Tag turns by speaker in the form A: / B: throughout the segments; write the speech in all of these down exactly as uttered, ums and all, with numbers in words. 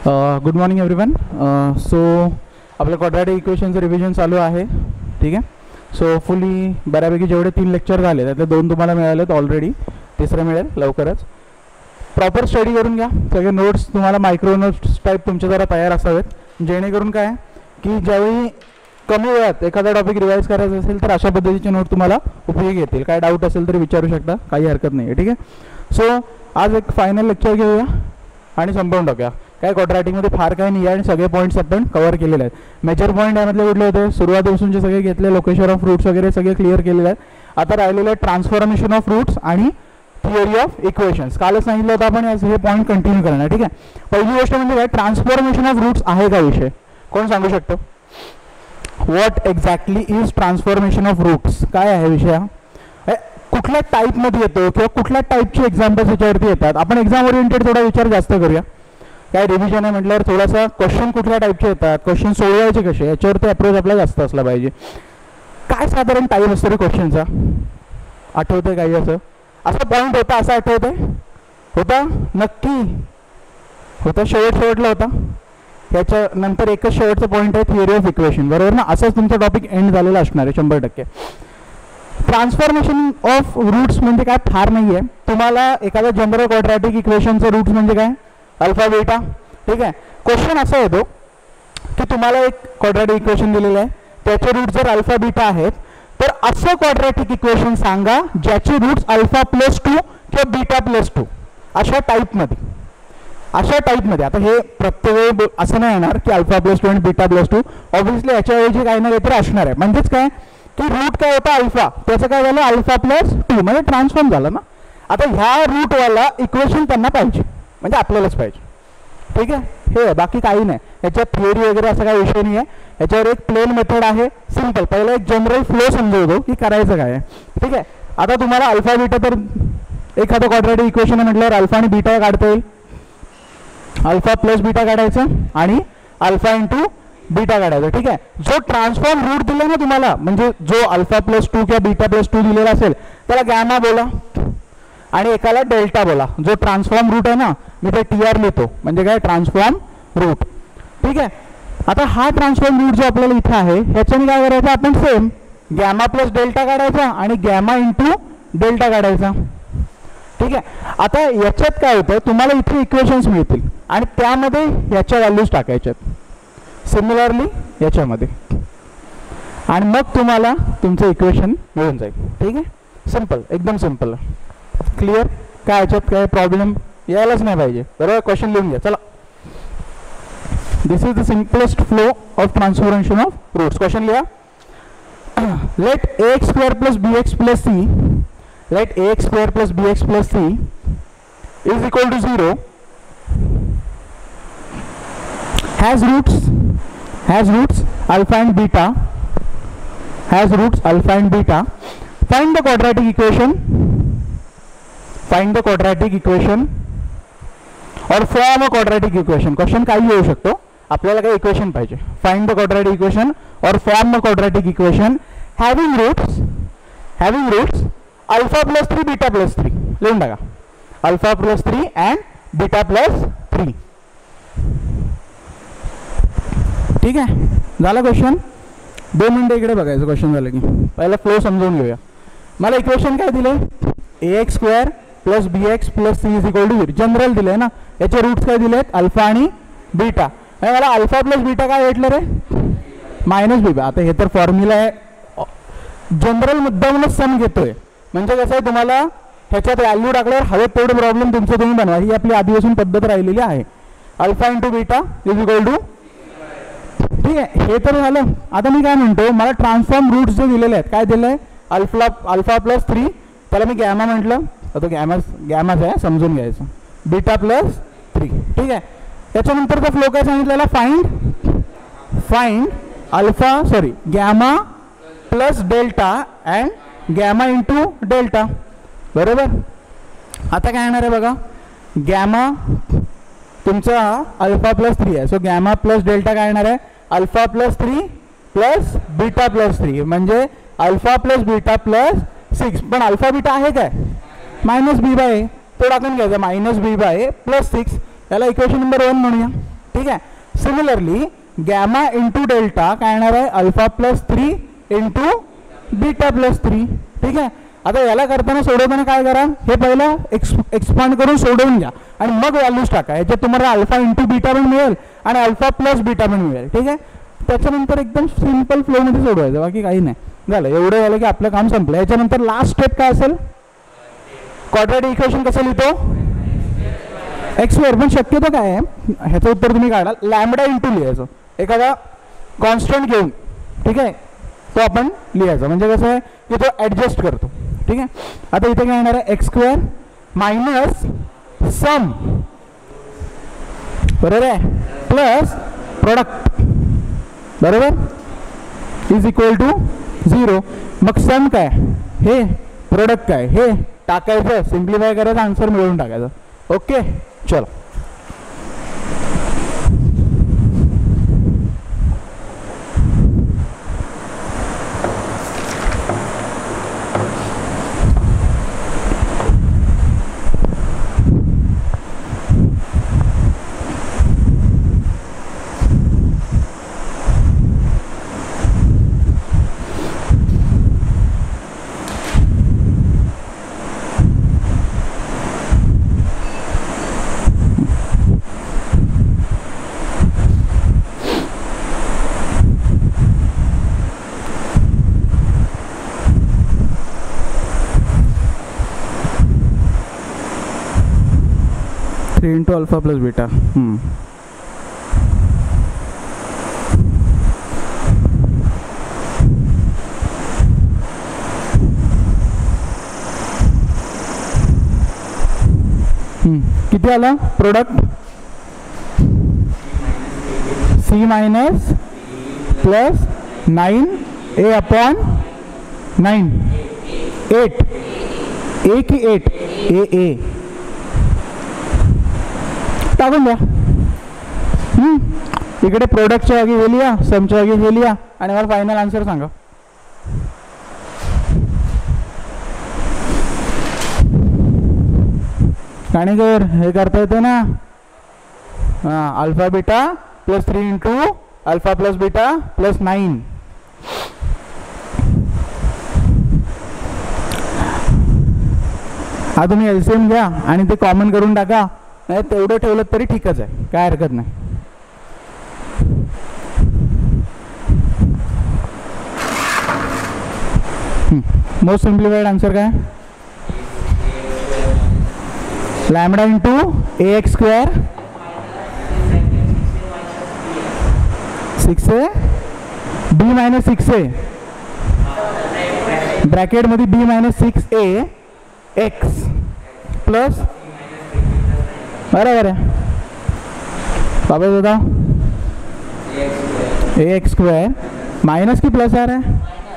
A: Good morning everyone. सो आपलं quadratic इक्वेशनचं revision चालू आहे. ठीक आहे. सो फुली बऱ्यापैकी जेवढे तीन लेक्चर झाले त्यातले दोन तुम्हाला मिळालेत ऑलरेडी, तिसरं मिळेल लवकरच. प्रॉपर स्टडी करून घ्या. सगळे नोट्स तुम्हाला मायक्रो नोट्स टाईप तुमचे जरा तयार असावेत, जेणेकरून काय की ज्यावेळी कमी वेळात एखादा टॉपिक रिवाईज करायचा असेल तर अशा पद्धतीचे नोट तुम्हाला उपयोगी येतील. काय डाऊट असेल तर विचारू शकता, काही हरकत नाही आहे. ठीक आहे. सो आज एक फायनल लेक्चर घेऊया आणि संपवून टाकूया. काय क्वाड्रॅटिकमध्ये फार काय नाही आहे आणि सगळे पॉईंट्स आपण कव्हर केलेले आहेत. मेजर पॉईंट यामधले कुठले होते, सुरुवातीपासून जे सगळे घेतले, लोकेशन ऑफ रूट्स वगैरे सगळे क्लिअर केलेले आहेत. आता राहिलेलं आहे ट्रान्सफॉर्मेशन ऑफ रूट्स आणि थिअरी ऑफ इक्वेशन्स. कालच सांगितलं होतं आपण हे पॉईंट कंटिन्यू करणार. ठीक आहे. पहिली गोष्ट म्हणजे काय, ट्रान्सफॉर्मेशन ऑफ रूट्स आहे का विषय, कोण सांगू शकतो? What exactly is transformation of roots, काय आहे विषय? कुठल्या टाईपमध्ये येतो किंवा कुठल्या टाईपचे एक्झाम्पल्स याच्यावरती येतात. आपण एक्झाम ओरिएंटेड थोडा विचार जास्त करूया. काय रिव्हिजन आहे म्हटल्यावर थोडासा क्वेश्चन कुठल्या टाईपचे येतात, क्वेश्चन सोडवायचे कसे, याच्यावरती अप्रोच आपला जास्त असला पाहिजे. काय साधारण टाईप असतो रे क्वेश्चनचा, आठवतंय काही असं असा पॉईंट होता, असं आठवतंय होता? नक्की होता, शेवट शेवटला होता. याच्यानंतर एकच शेवटचा पॉईंट आहे थिअरी ऑफ इक्वेशन, बरोबर ना? असंच तुमचा टॉपिक एंड झालेला असणार आहे शंभर टक्के. ट्रान्सफॉर्मेशन ऑफ रूट्स म्हणजे काय, फार नाही आहे. तुम्हाला एखाद्या जनरल क्वाड्रॅटिक इक्वेशनचं रूट्स म्हणजे काय, अल्फा बीटा. ठीक आहे. क्वेश्चन असा येतो की तुम्हाला एक क्वाड्रॅटिक इक्वेशन दिलेलं आहे, त्याचे रूट जर अल्फा बीटा आहेत तर असं क्वाड्रॅटिक इक्वेशन सांगा ज्याचे रूट्स अल्फा प्लस टू किंवा बीटा प्लस टू, अशा टाईपमध्ये अशा टाईपमध्ये आता हे प्रत्येक वेळी असं नाही येणार की अल्फा प्लस टू आणि बीटा प्लस टू. ऑब्व्हियसली याच्याऐवजी काही ना काहीतरी असणार आहे. म्हणजेच काय की रूट काय होता अल्फा, त्याचं काय झालं अल्फा प्लस टू, म्हणजे ट्रान्सफॉर्म झालं ना. आता ह्या रूटवाला इक्वेशन त्यांना पाहिजे, म्हणजे आपल्यालाच पाहिजे. ठीक आहे. हे बाकी काही नाही याच्यात, थिअरी वगैरे असा काही विषय नाही आहे. याच्यावर एक प्लेन मेथड आहे, सिम्पल. पहिला एक जनरल फ्लो समजवतो की करायचं काय आहे. ठीक आहे. आता तुम्हाला अल्फा बीटा, तर एखादं क्वाड्रॅटिक इक्वेशन म्हटल्यावर अल्फा आणि बीटा काढता येईल. अल्फा प्लस बीटा काढायचं आणि अल्फा इंटू बीटा काढायचं. ठीक आहे. जो ट्रान्सफॉर्म रूट दिला ना तुम्हाला, म्हणजे जो अल्फा प्लस टू किंवा बीटा प्लस टू दिलेला असेल त्याला गॅमा बोला आणि एकाला डेल्टा बोला. जो ट्रान्सफॉर्म रूट आहे ना, मी ते टी आर लिहितो, म्हणजे काय ट्रान्सफॉर्म रूट. ठीक आहे. आता हा ट्रान्सफॉर्म रूट जो आपल्याला इथे आहे ह्याच्याने काय करायचं, आपण सेम गॅमा प्लस डेल्टा काढायचा आणि गॅमा इंटू डेल्टा काढायचा. ठीक आहे. आता याच्यात काय होतं, तुम्हाला इथे इक्वेशन्स मिळतील आणि त्यामध्ये याच्या व्हॅल्यूज टाकायच्यात सिमिलरली याच्यामध्ये, आणि मग तुम्हाला तुमचं इक्वेशन मिळून जाईल. ठीक आहे. सिम्पल, एकदम सिम्पल, क्लिअर. काय याच्यात काय प्रॉब्लेम यायलाच नाही पाहिजे, बरोबर? क्वेश्चन लिहून घ्या चला. This is the simplest flow of transformation of roots. Question लिहा. Let a x square plus b x plus c let ax square plus bx plus c is equal to zero has roots has roots alpha and beta has roots alpha and beta. Find the quadratic equation find the quadratic equation or form a quadratic equation. Question काही येऊ शकतो, आपल्याला काही equation पाहिजे. Find the quadratic equation or form a quadratic equation having roots having roots alpha plus three beta plus three. लिहून टाका alpha plus three and beta plus three. ठीक आहे. झाला क्वेश्चन. दोन मिनटं इकडे बघायचं क्वेश्चन झालं की. पहिला फ्लो समजून घेऊया. मला इक्वेशन काय दिले, a x square plus b x plus c is equal to zero. General दिले ना, याचे रूट्स काय दिलेत अल्फा आणि बीटा. मला अल्फा प्लस बीटा काय भेटलं रे, मायनस बीटा. आता हे तर फॉर्म्युला आहे, जनरल मुद्दा म्हणून सम घेतोय, म्हणजे कसं आहे तुम्हाला ह्याच्यात व्हॅल्यू टाकल्यावर हवे तेवढे प्रॉब्लेम तुमचं तुम्ही बनवा. ही आपली आधीपासून पद्धत राहिलेली आहे. Alpha into beta is equal to. ठीक आहे. हे तर झालं. आता मी काय म्हणतो, मला ट्रान्सफॉर्म रूट्स जे दिलेले आहेत, काय दिलं आहे अल्फा अल्फा प्लस थ्री, त्याला मी गॅमा म्हटलं, आता गॅमा गॅमाच आहे समजून घ्यायचं, बीटा प्लस थ्री. ठीक आहे. त्याच्यानंतरचा फ्लो काय सांगितलेला, find find alpha sorry gamma plus delta and gamma into delta, बरोबर. आता काय येणार आहे बघा, गॅमा तुमचा अल्फा प्लस थ्री आहे, सो गॅमा प्लस डेल्टा काय येणार आहे alpha plus three plus beta plus three, म्हणजे alpha plus beta plus six. पण अल्फा बीटा आहे काय, मायनस बी बाय, तो टाकून घ्यायचा minus b by plus six. याला इक्वेशन नंबर वन म्हणूया. ठीक आहे. सिमिलरली गॅमा इंटू डेल्टा काय येणार आहे, alpha plus three into beta plus three. ठीक आहे. आता याला करताना सोडवताना काय करा, हे पहिलं एक्स एक्सपांड करून सोडवून घ्या आणि मग व्हॅल्यूज टाका. याच्यात तुम्हाला अल्फा इंटू बीटा पण मिळेल आणि अल्फा प्लस बीटा पण मिळेल. ठीक आहे. त्याच्यानंतर एकदम सिम्पल फ्लोमध्ये सोडवायचं, बाकी काही नाही. झालं, एवढं झालं की आपलं काम संपलं. याच्यानंतर लास्ट स्टेप काय असेल, क्वाड्रॅटिक इक्वेशन कसं लिहितो, एक्स स्क्वेअर. पण शक्यतो काय आहे, ह्याचं उत्तर तुम्ही काढा, लॅमडा इंटू लिहायचं, एखादा कॉन्स्टंट घेऊन. ठीक आहे, तो आपण लिहायचा, म्हणजे कसं आहे की तो ॲडजस्ट करतो. ठीक आहे. आता इथे काय येणार आहे, एक्स स्क्वेअर मायनस सम, बरोबर आहे, प्लस प्रोडक्ट, बरोबर, इज इक्वल टू झिरो. मग सम काय, हे प्रोडक्ट काय, हे टाकायचं, सिम्प्लिफाय करायचं, आन्सर मिळवून टाकायचं. ओके, चलो. Three into alpha plus beta. किती आला product, c minus plus nine a upon nine, eight, a की एट, ए ए टाकून द्या. इकडे प्रोडक्टच्या जागी हे लिहा, समच्या जागी हे लिहा आणि मला फायनल आन्सर सांगा. काणेकर हे करता येते ना, हां, alpha beta plus three into alpha plus beta plus nine. हा तुम्ही एलसीएम घ्या आणि ते कॉमन करून टाका, नाही तेवढं ठेवलं तरी ठीकच आहे, काय हरकत नाही. मोस्ट सिम्प्लिफाईड आन्सर काय, lambda into a x square, six a b minus six a, ब्रॅकेटमध्ये b minus six a x plus, बराबर है बाबा दादा, ए एक्स स्क्वायर माइनस की प्लस आ रहा है,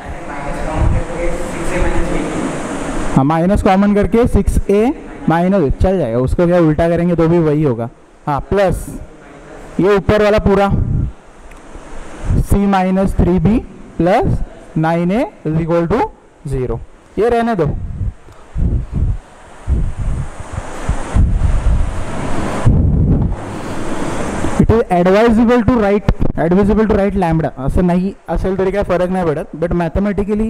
A: हाँ माइनस कॉमन करके सिक्स ए माइनस चल जाएगा, उसको क्या उल्टा करेंगे तो भी वही होगा. हाँ प्लस ये ऊपर वाला पूरा c minus three b plus nine a is equal to zero. ये रहने दो. It is advisable to write advisable to write lambda असं नाही असेल तरी काय फरक नाही पडत, बट मॅथमॅटिकली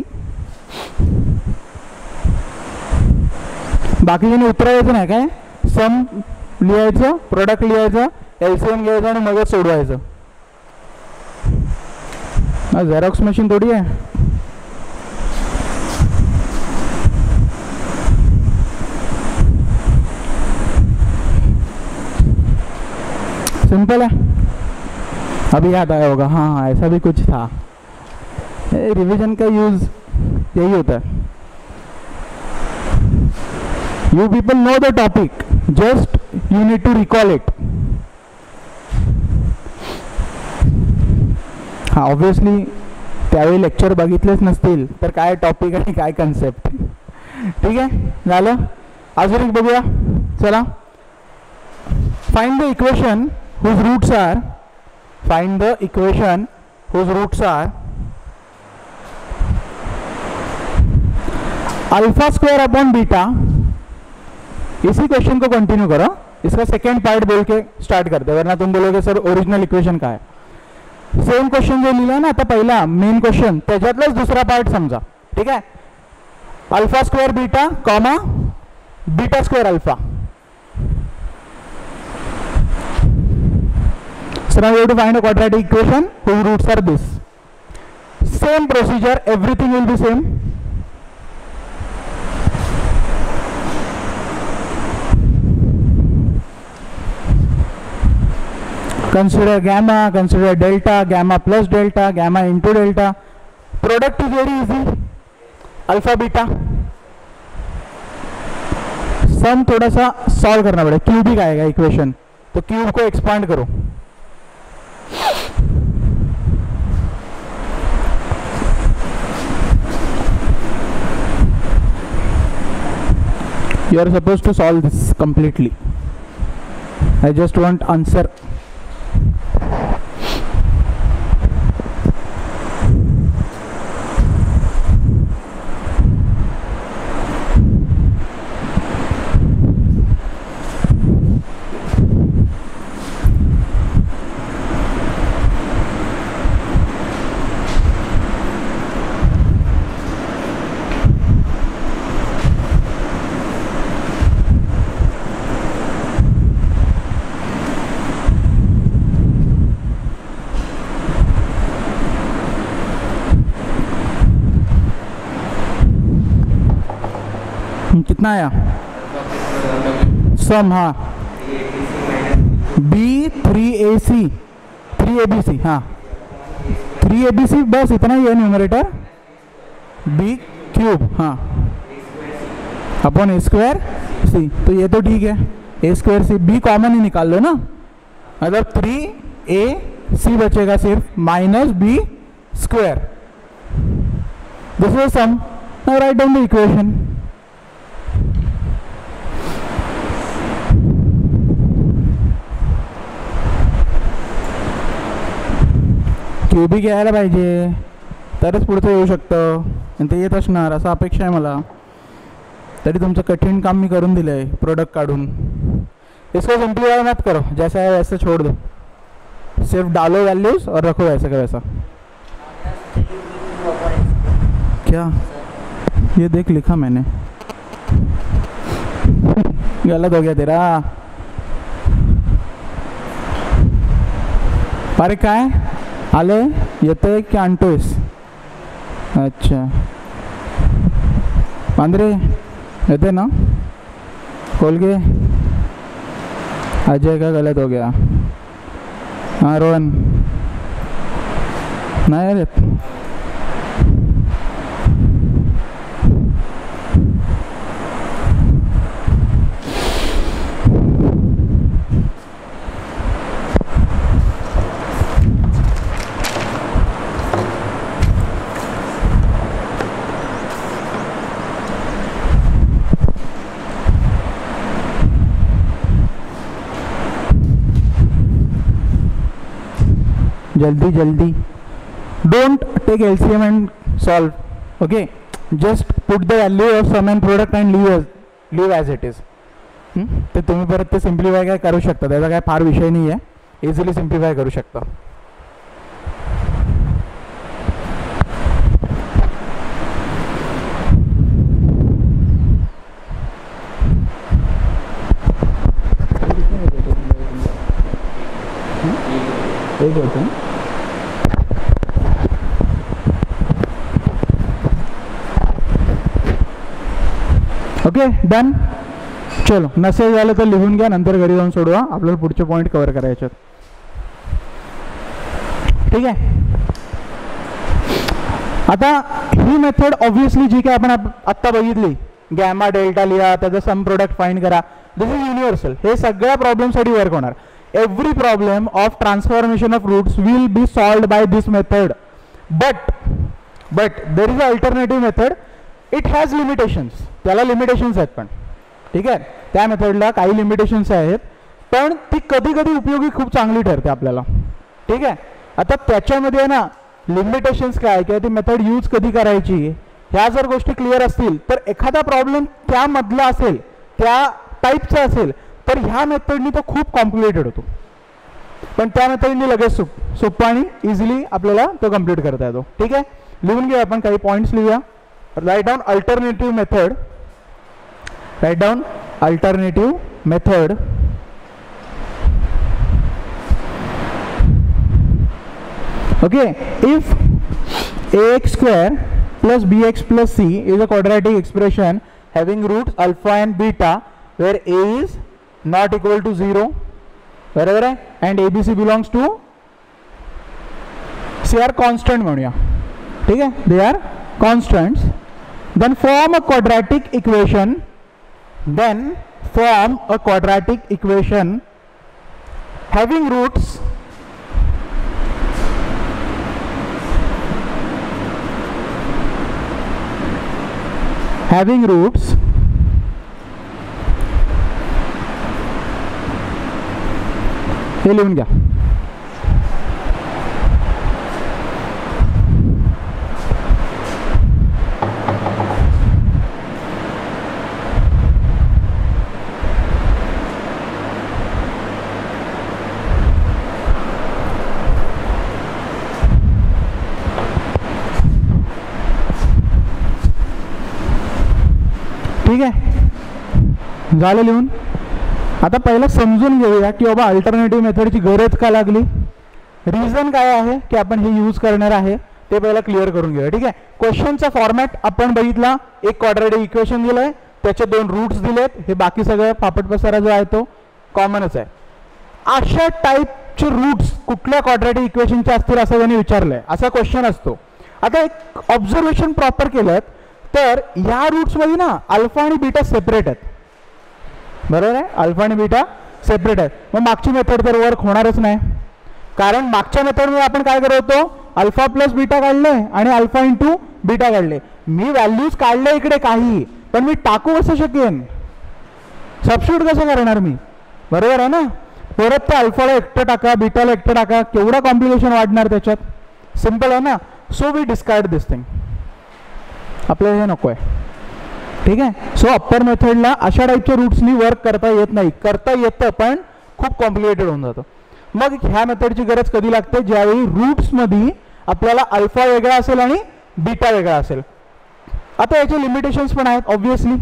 A: बाकीच्याने उतरायचं नाही, काय सम लिहायचं, प्रोडक्ट लिहायचं, एलसीएम घ्यायचं आणि मगच सोडवायचं. झेरॉक्स मशीन थोडी आहे. सिंपल है. अभी याद आया होगा, हाँ ऐसा भी कुछ था. रिवीजन का यूज यही होता है. You people know the topic, just you need to recall it. हाँ ऑब्वियसली त्यावेळी लेक्चर बघितलेच नसतील तर काय टॉपिक आणि काय कन्सेप्ट. ठीक आहे, झालं. अजून एक बघूया, चला. Find the equation whose roots are, find the equation whose roots are alpha square upon beta. इसी क्वेश्चन को कंटिन्यू करो. इसका सेकेंड पार्ट बोल के स्टार्ट करते हैं, वरना तुम बोलोगे सर ओरिजिनल इक्वेशन काय. सेम क्वेश्चन जो लिहिला ना आता पहिला मेन क्वेश्चन त्याच्यातलाच दुसरा पार्ट समजा. ठीक आहे. Alpha square beta comma beta square alpha. So now we have to find a quadratic equation whose roots are this. Same procedure, everything will be same. Consider gamma, consider delta, gamma plus delta, gamma into delta. Product is very easy. Alpha beta. Sum थोड़ा सा solve करना पड़ेगा. Cubic आएगा equation, तो cube को expand करो. You are supposed to solve this completely. I just want answer. कितना आया सम? हाँ b three a c three a b c. हाँ थ्री ए बी सी बस इतना ही है न्यूमरेटर. बी क्यूब हाँ अपॉन ए स्क्वायर सी. तो ये तो ठीक है. A square c b common ही निकाल लो ना, मतलब थ्री ए सी बचेगा सिर्फ minus b square. This is sum. Now write down the equation. Cubic यायला पाहिजे तरच पुढचं येऊ शकतं, आणि ते येत असणार असं अपेक्षा आहे मला. तरी तुमचं कठीण काम मी करून दिलं आहे प्रोडक्ट काढून. इसको सिंप्लीफाई मत करो, जैसा है वैसे छोड़ दो. सिर्फ डालो वैल्यूज और रखो वैसे का वैसा. क्या ये देख लिखा मैंने, गलत हो गया तेरा. अरे काय आले येतंय की आणतोयस? अच्छा पांढरे येते ना. खोल के. अजय का गलत हो गया. हाँ रोहन नहीं रे. जल्दी जल्दी. Don't take LCM and solve. Okay just put the value of sum and product and leave leave as it is. ते तुम्ही परत ते सिम्प्लिफाय काय करू शकता, त्याचा काय फार विषय नाही आहे. इझिली सिम्प्लिफाय करू शकता. एक होतं ओके डन. चलो नसेल झालं तर लिहून घ्या, नंतर घरी जाऊन सोडवा. आपल्याला पुढचे पॉईंट कव्हर करायचे. ठीक आहे. आता ही मेथड ऑब्विसली जी काय आपण आत्ता बघितली, गॅमा डेल्टा लिहा, त्याचा सम प्रोडक्ट फाइंड करा, दिस इज युनिव्हर्सल. हे सगळ्या प्रॉब्लेमसाठी वर्क होणार. Every problem of transformation of roots will be solved by this method. But but there is a alternative method. It has limitations. त्याला limitations आहेत पण. ठीक आहे. त्या मेथडला काही लिमिटेशन्स आहेत, पण ती कधी कधी उपयोगी खूप चांगली ठरते आपल्याला. ठीक आहे. आता त्याच्यामध्ये ना लिमिटेशन्स काय किंवा ती मेथड यूज कधी करायची ह्या जर गोष्टी क्लिअर असतील तर एखादा प्रॉब्लेम त्यामधला असेल, त्या टाईपचा असेल, तर तर ह्या मेथडनी तो खूप कॉम्प्लिकेटेड होतो, पण त्या मेथडनी लगेच सोप सोपं आणि इझिली आपल्याला तो कम्प्लीट करता येतो. ठीक आहे, लिहून घेऊया आपण काही पॉईंट्स लिहूया. Write down alternative method, write down alternative method. Okay, if ax square plus bx plus c is a quadratic expression having roots alpha and beta where a is not equal to zero, बरोबर आहे, and abc belongs to c are constant म्हणूया. ठीक आहे, they are constants, then form a quadratic equation, then form a quadratic equation having roots having roots हे लिहून घ्या. ठीक आहे, झालं लिहून. आता पहिलं समजून घेऊया की बाबा अल्टरनेटिव्ह मेथडची गरज का लागली, रिझन काय आहे की आपण हे यूज करणार आहे ते पहिलं क्लिअर करून घेऊया. ठीक आहे, क्वेश्चनचा फॉर्मॅट आपण बघितला, एक क्वाड्रॅटिक इक्वेशन दिलंय, त्याचे दोन रूट्स दिलेत, हे बाकी सगळं पापड पसारा जो आहे तो कॉमनच आहे. अशा टाईपचे रूट्स कुठल्या क्वाड्रॅटिक इक्वेशनचे असतील असं त्यांनी विचारलंय, असा क्वेश्चन असतो. आता एक ऑब्झर्वेशन प्रॉपर केलं तर या रूट्समध्ये ना अल्फा आणि बीटा सेपरेट आहेत, बरोबर आहे, अल्फा आणि बीटा सेपरेट आहेत. मग मागची मेथड तर वर्क होणारच नाही, कारण मागच्या मेथडमध्ये आपण काय करत होतो, अल्फा प्लस बीटा काढले आणि अल्फा इंटू बीटा काढले. मी व्हॅल्यूज काढले इकडे काही, पण मी टाकू कसं शकेन, सबस्टिट्यूट कसं करणार मी, बरोबर आहे ना. परत त्या अल्फाला एकटं टाका, बीटाला एकटं टाका, केवढा कॉम्प्लिकेशन वाढणार त्याच्यात, सिम्पल आहे ना. So we discard this thing, आपल्याला हे नको आहे. ठीक आहे, सो अप्पर मेथडला अशा टाईपच्या रूट्सनी वर्क करता येत नाही, करता येतं पण खूप कॉम्प्लिकेटेड होऊन जातं. मग ह्या मेथडची गरज कधी लागते, ज्यावेळी रूट्समध्ये आपल्याला अल्फा वेगळा असेल आणि बीटा वेगळा असेल. आता याचे लिमिटेशन्स पण आहेत ऑब्व्हियसली.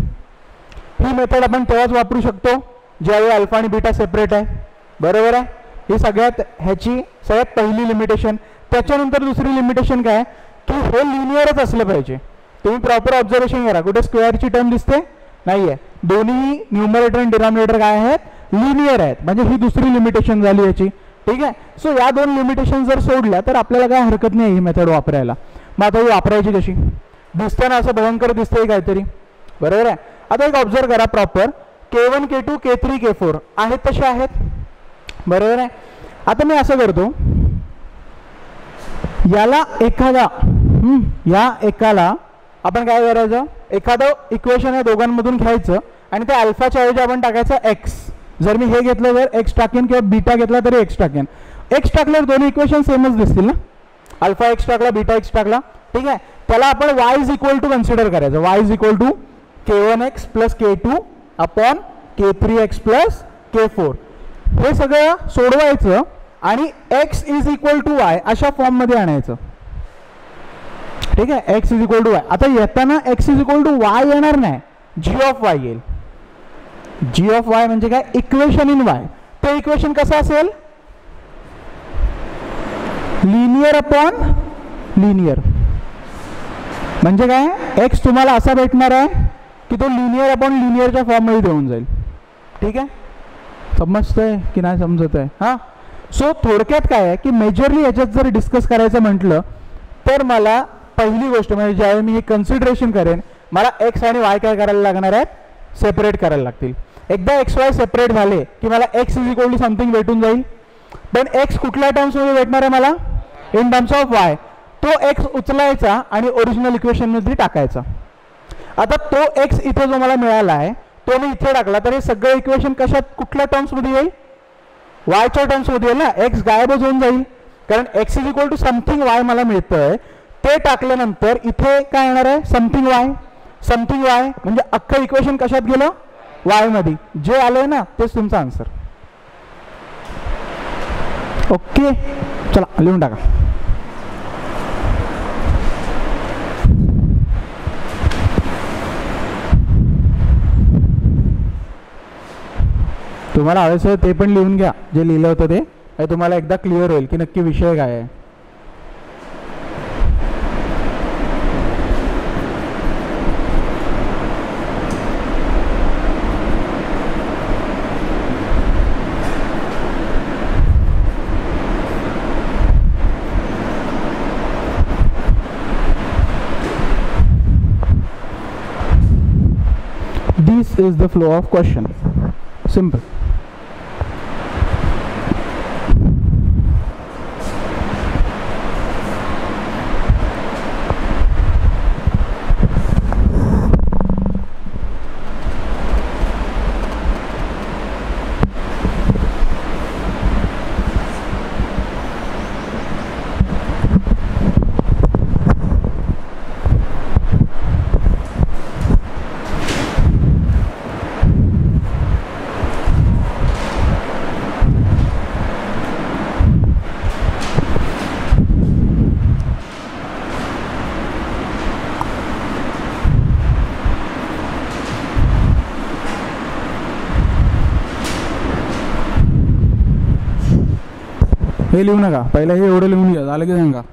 A: ही मेथड आपण तेव्हाच वापरू शकतो ज्यावेळी अल्फा आणि बीटा सेपरेट आहे, बरोबर आहे. ही सगळ्यात ह्याची सगळ्यात पहिली लिमिटेशन. त्याच्यानंतर दुसरी लिमिटेशन काय की हे लिनियरच असलं पाहिजे. तुम्ही प्रॉपर ऑब्झर्वेशन करा, कुठे स्क्वेअरची टर्म दिसते नाही आहे, दोन्ही न्यूमरेटर आणि डिनॉमिनेटर काय आहेत, लिनियर आहेत, म्हणजे ही दुसरी लिमिटेशन झाली याची. ठीक आहे, सो या दोन लिमिटेशन जर सोडल्या तर आपल्याला काय हरकत नाही ही मेथड वापरायला. मग आता ही वापरायची कशी, दिसते ना असं भयंकर दिसतंय काहीतरी, बरोबर आहे. आता एक ऑब्झर्व करा प्रॉपर, के वन के टू के थ्री के फोर आहेत तसे आहेत, बरोबर आहे. आता मी असं करतो, याला एखादा या एकाला आपण काय करायचं, एखादं इक्वेशन या दोघांमधून घ्यायचं आणि त्या अल्फाच्या ऐवजी आपण टाकायचं एक्स. जर मी हे घेतलं तर एक्स टाकेन किंवा बीटा घेतला तरी एक्स टाकेन. एक्स टाकल्यावर दोन्ही इक्वेशन सेमच दिसतील ना, अल्फा एक्स टाकला बीटा एक्स टाकला. ठीक आहे, त्याला आपण y is equal to consider करायचं, y is equal to k one x plus k two upon k three x plus k four. हे सगळं सोडवायचं आणि x is equal to y अशा फॉर्ममध्ये आणायचं. ठीक आहे, x is equal to y. आता येताना x is equal to y येणार नाही, जी ऑफ वाय येईल. जी ऑफ वाय म्हणजे काय, इक्वेशन इन वाय. ते इक्वेशन कसं असेल, लिनियर अपॉन लिनियर. म्हणजे काय, एक्स तुम्हाला असा भेटणार आहे की तो लिनियर अपॉन लिनियरच्या फॉर्ममध्ये देऊन जाईल. ठीक आहे, समजतंय की नाही समजत आहे. हां, सो थोडक्यात काय आहे की मेजरली याच्यात जर डिस्कस करायचं म्हटलं तर मला पहिली गोष्ट म्हणजे ज्यावेळी मी हे कन्सिडरेशन करेन, मला एक्स आणि वाय काय करायला लागणार आहेत, सेपरेट करायला लागतील. एकदा एक्स वाय सेपरेट झाले की मला x is equal to something भेटून जाईल. पण एक्स कुठल्या टर्म्समध्ये भेटणार आहे मला, इन टर्म्स ऑफ वाय. तो एक्स उचलायचा आणि ओरिजिनल इक्वेशनमध्ये टाकायचा. आता तो एक्स इथे जो मला मिळाला आहे तो मी इथे टाकला तर हे सगळं इक्वेशन कशात कुठल्या टर्म्समध्ये येईल, वायच्या टर्म्समध्ये येईल ना. एक्स गायबच होऊन जाईल कारण x is equal to something y मला मिळतंय. ते टाकल्यानंतर इथे काय येणार आहे, समथिंग वाय. समथिंग वाय म्हणजे अख्खं इक्वेशन कशात गेलं, वाय मध्ये जे आलंय ना तेच तुमचा आन्सर. ओके चला लिहून टाका. तुम्हाला हवं ते पण लिहून घ्या जे लिहिलं होतं ते, तुम्हाला एकदा क्लिअर होईल की नक्की विषय काय आहे. This is the flow of question. Simple. हे लिहू नका, पहिला हे एवढं लिहून घ्या, झालं की सांगा.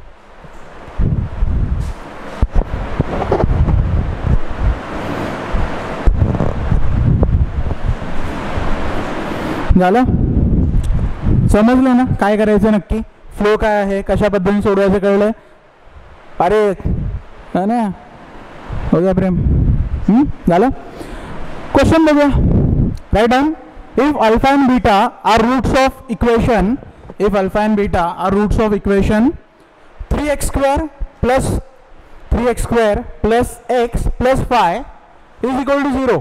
A: झालं, समजलं ना काय करायचं नक्की, फ्लो काय आहे, कशा पद्धतीने सोडवायचं कळलं. अरे है ना, हो गया प्रेम. झालं. क्वेश्चन बघूया. Write down. If alpha and beta are roots of equation, if alpha and beta are roots of equation three x square plus three x square plus x plus five is equal to zero.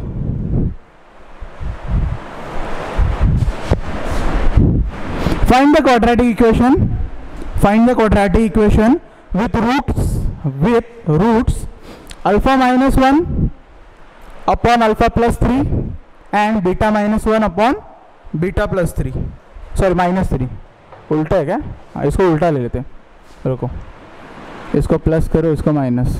A: Find the quadratic equation. Find the quadratic equation with roots with roots alpha minus one upon alpha plus three and beta minus one upon beta plus three. Sorry, minus three. उल्टा है क्या? इसको उल्टा ले लेते हैं. रुको, इसको प्लस करो, इसको माइनस.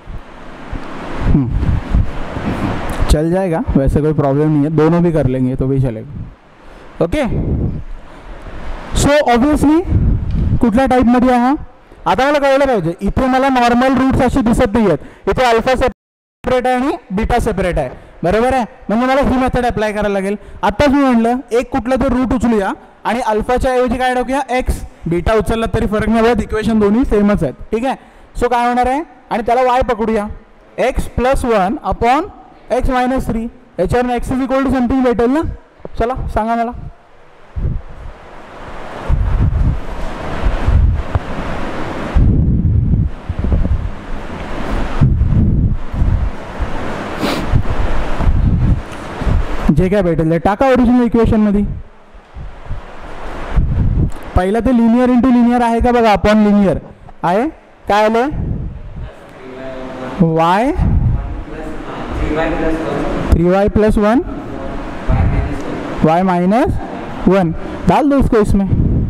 A: चल जाएगा, वैसे कोई प्रॉब्लम नहीं है, दोनों भी कर लेंगे तो भी चलेगा. ओके. सो ऑब्वियसली कुठल्या टाईपमध्ये आहे हा, आता मला कळलं पाहिजे. इथे मला नॉर्मल रूट्स असे दिसत नाही आहेत, इथे अल्फा सेपरेट आहे आणि बीटा सेपरेट आहे, बरोबर आहे. म्हणजे मला ही मेथड अप्लाय करायला लागेल. आत्ताच मी म्हटलं एक कुठलं तर रूट उचलूया आणि अल्फाच्या ऐवजी काय टाकूया एक्स, बीटा उचलला तरी फरक नाही पडत, इक्वेशन दोन्ही सेमच आहेत. ठीक आहे. सो काय होणार आहे, आणि त्याला वाय पकडूया, x plus one upon x minus three, याच्यावर x is equal to something भेटेल ना. चला सांगा मला. जे काय भेटेल ते टाका ओरिजिनल इक्वेशन मध्ये. पहिला ते लिनियर इंटू लिनियर आहे का बघा, अपॉन लिनियर आहे. काय आलं, y three y plus one y minus one, डाल दो इसको इसमें.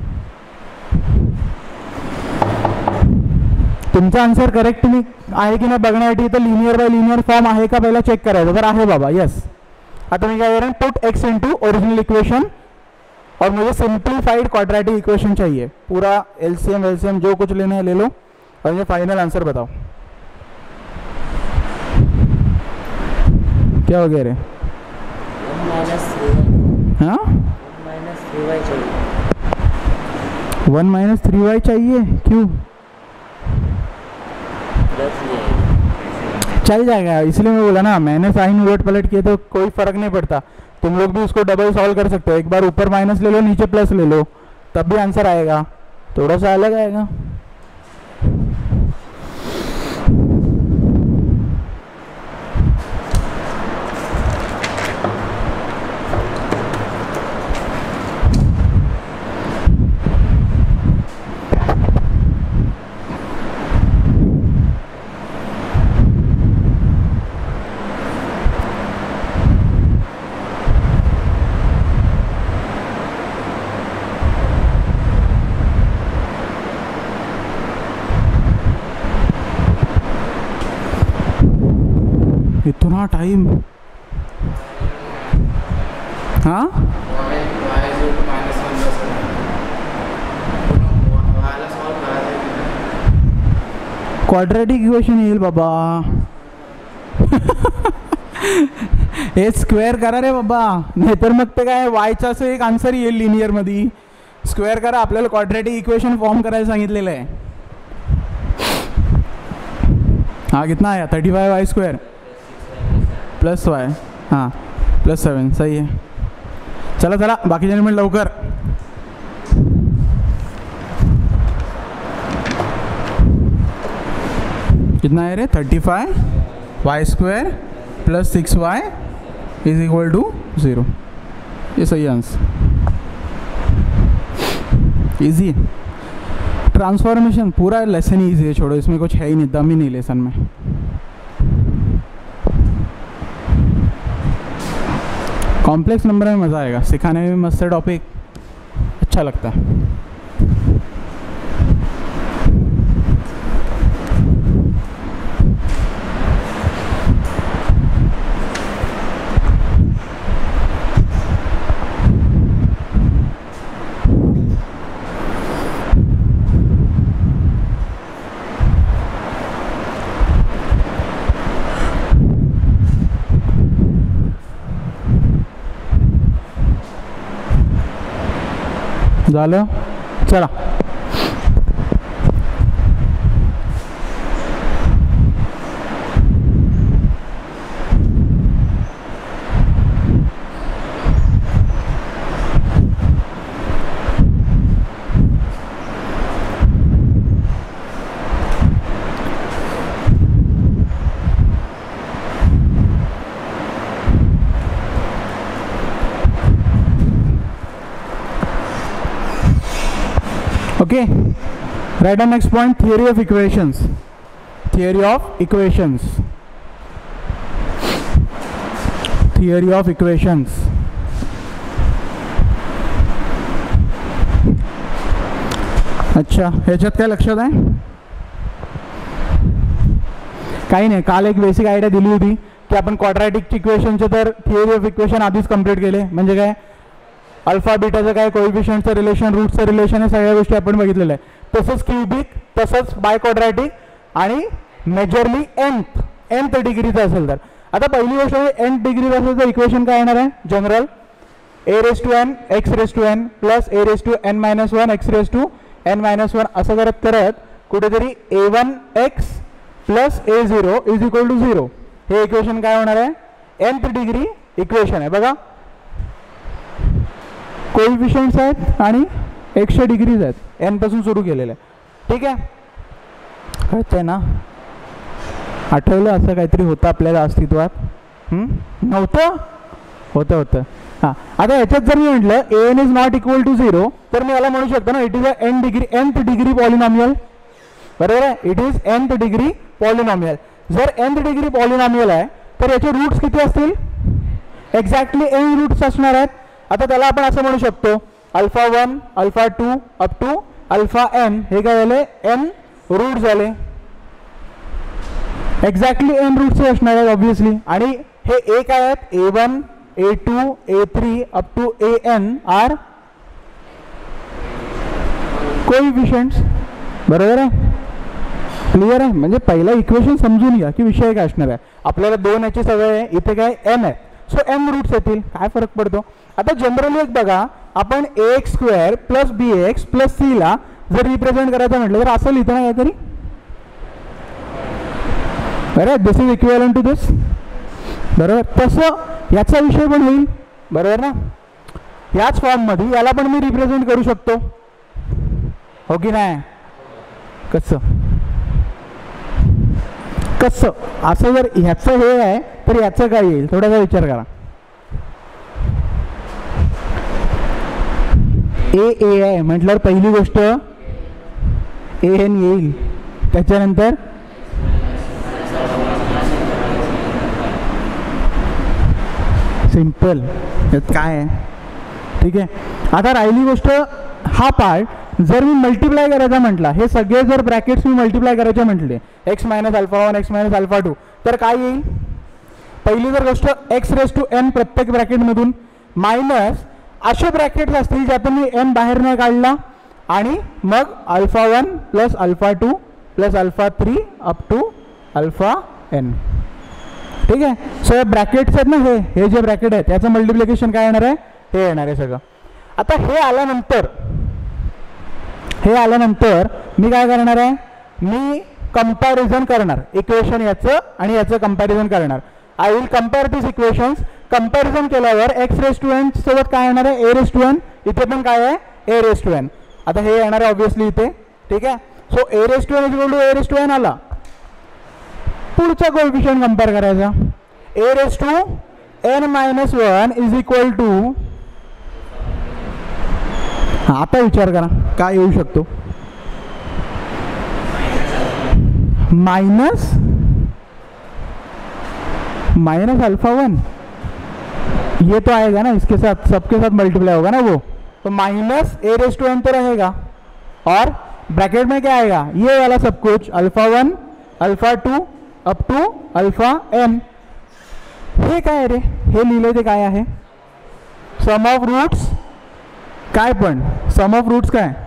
A: तुमचा आन्सर करेक्ट आहे की नाही बघण्यासाठी तर लिनियर बाय लिनियर फॉर्म आहे का पहिला चेक करायचं. तर आहे बाबा, यस. आता मी क्या करें, put x into original equation और मुझे सिंप्लीफाइड क्वाड्रेटिक इक्वेशन चाहिए. पूरा एलसीएम एलसीएम जो कुछ लेना है ले लो और मुझे फाइनल आंसर बताओ. क्या हो गया रे, हाँ वन माइनस थ्री वाई चाहिए, क्यों? चल जाएगा, इसलिए मैं बोला ना, मैंने साइन उलट पलट किए तो कोई फर्क नहीं पड़ता. तुम लोग भी उसको डबल सॉल्व कर सकते हो. एक बार ऊपर माइनस ले लो, नीचे प्लस ले लो, तब भी आंसर आएगा. थोड़ा सा अलग आएगा. इतना टाइम. हाँ क्वाड्रॅटिक इक्वेशन येईल बाबा. हे स्क्वेअर करा रे बाबा, नाहीतर मग ते काय वायचं असं एक आन्सर येईल लिनियरमध्ये. स्क्वेअर करा, आपल्याला क्वाड्रॅटिक इक्वेशन फॉर्म करायला सांगितलेलं आहे. हाँ कितना आया thirty five y square plus y, हाँ प्लस सेवन. सही है. चला चला बाकी एलिमेंट लवकर. कितना है रे thirty five y square plus six y is equal to zero. ये सही आंसर. इजी ट्रांसफॉर्मेशन पूरा लेसन ही इजी है. छोड़ो, इसमें कुछ है ही नहीं, दम ही नहीं लेसन में. कॉम्प्लेक्स नंबर में मज़ा आएगा, सिखाने में मस्त है, टॉपिक अच्छा लगता है. झालं. चला okay, write down next point, theory of equations. Theory of equations. Theory of equations. अच्छा, ह्याच्यात काय लक्षात आहे? काही नाही, काल एक बेसिक आयडिया दिली होती की आपण क्वाड्रॅटिक इक्वेशनचे तर थिअरी ऑफ इक्वेशन आधीच कंप्लीट केले. म्हणजे काय, अल्फा बीटाचं काय, कोएफिशियंटचं रिलेशन, रूटचं रिलेशन, हे सगळ्या गोष्टी आपण बघितलेलं आहे. तसंच क्यूबिक, तसंच बाय क्वाड्रॅटिक आणि मेजरली एन्थ एन्थ डिग्रीचं असेल तर. आता पहिली गोष्ट म्हणजे एन्थ डिग्रीचं असेल तर इक्वेशन काय येणार आहे general, a raise to n x raise to n plus a raise to N minus one x raise to N minus one असं करत करत कुठेतरी a one x plus a zero is equal to zero हे equation काय होणार आहे, nth degree equation आहे. बघा कोएफिशियंट्स आहेत आणि एकशे डिग्रीज आहेत, एन पासून सुरू केलेलं आहे. ठीक आहे, कळतंय ना? आठवलं असं काहीतरी होतं आपल्याला अस्तित्वात? नव्हतं? होतं होतं. हां, आता याच्यात जर मी म्हटलं a N is not equal to zero तर मी याला म्हणू शकतो ना it is a n degree nth degree polynomial. बरोबर आहे, it is nth degree polynomial. जर एन्थ डिग्री पॉलिनॉमियल आहे तर याचे रूट्स किती असतील, एक्झॅक्टली एन रूट्स असणार आहेत. आता त्याला आपण असं म्हणू शकतो alpha one alpha two up to alpha N हे काय झाले, एन रूट झाले. एक्झॅक्टली एन रूट्स असणार आहेत ऑब्व्हियसली. आणि हे ए काय आहेत, a one a two a three up to A n are coefficients. बरोबर आहे, क्लिअर आहे? म्हणजे पहिला इक्वेशन समजून घ्या की विषय काय असणार आहे. आपल्याला दोन याची सवय आहे, इथे काय एन आहे, सो एन रूट्स येतील, काय फरक पडतो. आता जनरली एक बघा, आपण a x square plus b x plus c ला जर रिप्रेझेंट करायचं म्हटलं तर असं लिहितो ना काहीतरी. बरोबर, this is equivalent to this. बरोबर, तसं याचा विषय पण होईल. बरोबर ना, याच फॉर्ममध्ये याला पण मी रिप्रेझेंट करू शकतो, हो की नाही? कसं कसं असं जर ह्याचं हे आहे तर याचं काय येईल, थोडासा विचार करा. ए ए आहे म्हटल्यावर पहिली गोष्ट ए एन येईल, त्याच्यानंतर सिंपल, यात काय आहे. ठीक आहे, आता राहिली गोष्ट हा पार्ट जर मी मल्टिप्लाय करायचा म्हटला, हे सगळे जर ब्रॅकेट्स मी मल्टिप्लाय करायचे म्हटले x minus alpha one x minus alpha two तर काय येईल, पहिली जर गोष्ट एक्स रेस टू एन प्रत्येक ब्रॅकेटमधून मायनस असे ब्रॅकेट्स असतील ज्यातून मी एन बाहेर नाही काढला आणि मग alpha one plus alpha two plus alpha three up to alpha n. ठीक आहे. सो ब्रॅकेट्स आहेत ना, हे हे जे ब्रॅकेट आहेत याचं मल्टिप्लिकेशन काय येणार आहे, हे येणार आहे सगळं. आता हे आल्यानंतर हे आल्यानंतर मी काय करणार आहे, मी कंपॅरिझन करणार इक्वेशन याचं आणि याचं कंपॅरिझन करणार. I will compare this equations. Comparison केल्यावर एक्स रेस टू एन सोबत काय येणार आहे, ए रेस टू एन. इथे पण काय आहे, ए रेस टू एन. आता हे येणार आहे ऑब्विसली इथे. ठीक आहे. So A raise to N is equal to A raise to N आला. पुढचा कोएफिशिएंट कंपेअर करायचा. A raise to N minus one is equal to, हा आता विचार करा काय येऊ शकतो, माइनस माइनस अल्फा वन. ये तो आएगा ना इसके साथ, सबके साथ मल्टीप्लाई होगा ना वो, तो minus A raise to N तो रहेगा और ब्रैकेट में क्या आएगा, ये वाला सब कुछ alpha one alpha two up to alpha N. हे काय रे, हे लिहिले ते काय आहे, सम ऑफ रूट्स. काय पण सम ऑफ रूट्स काय,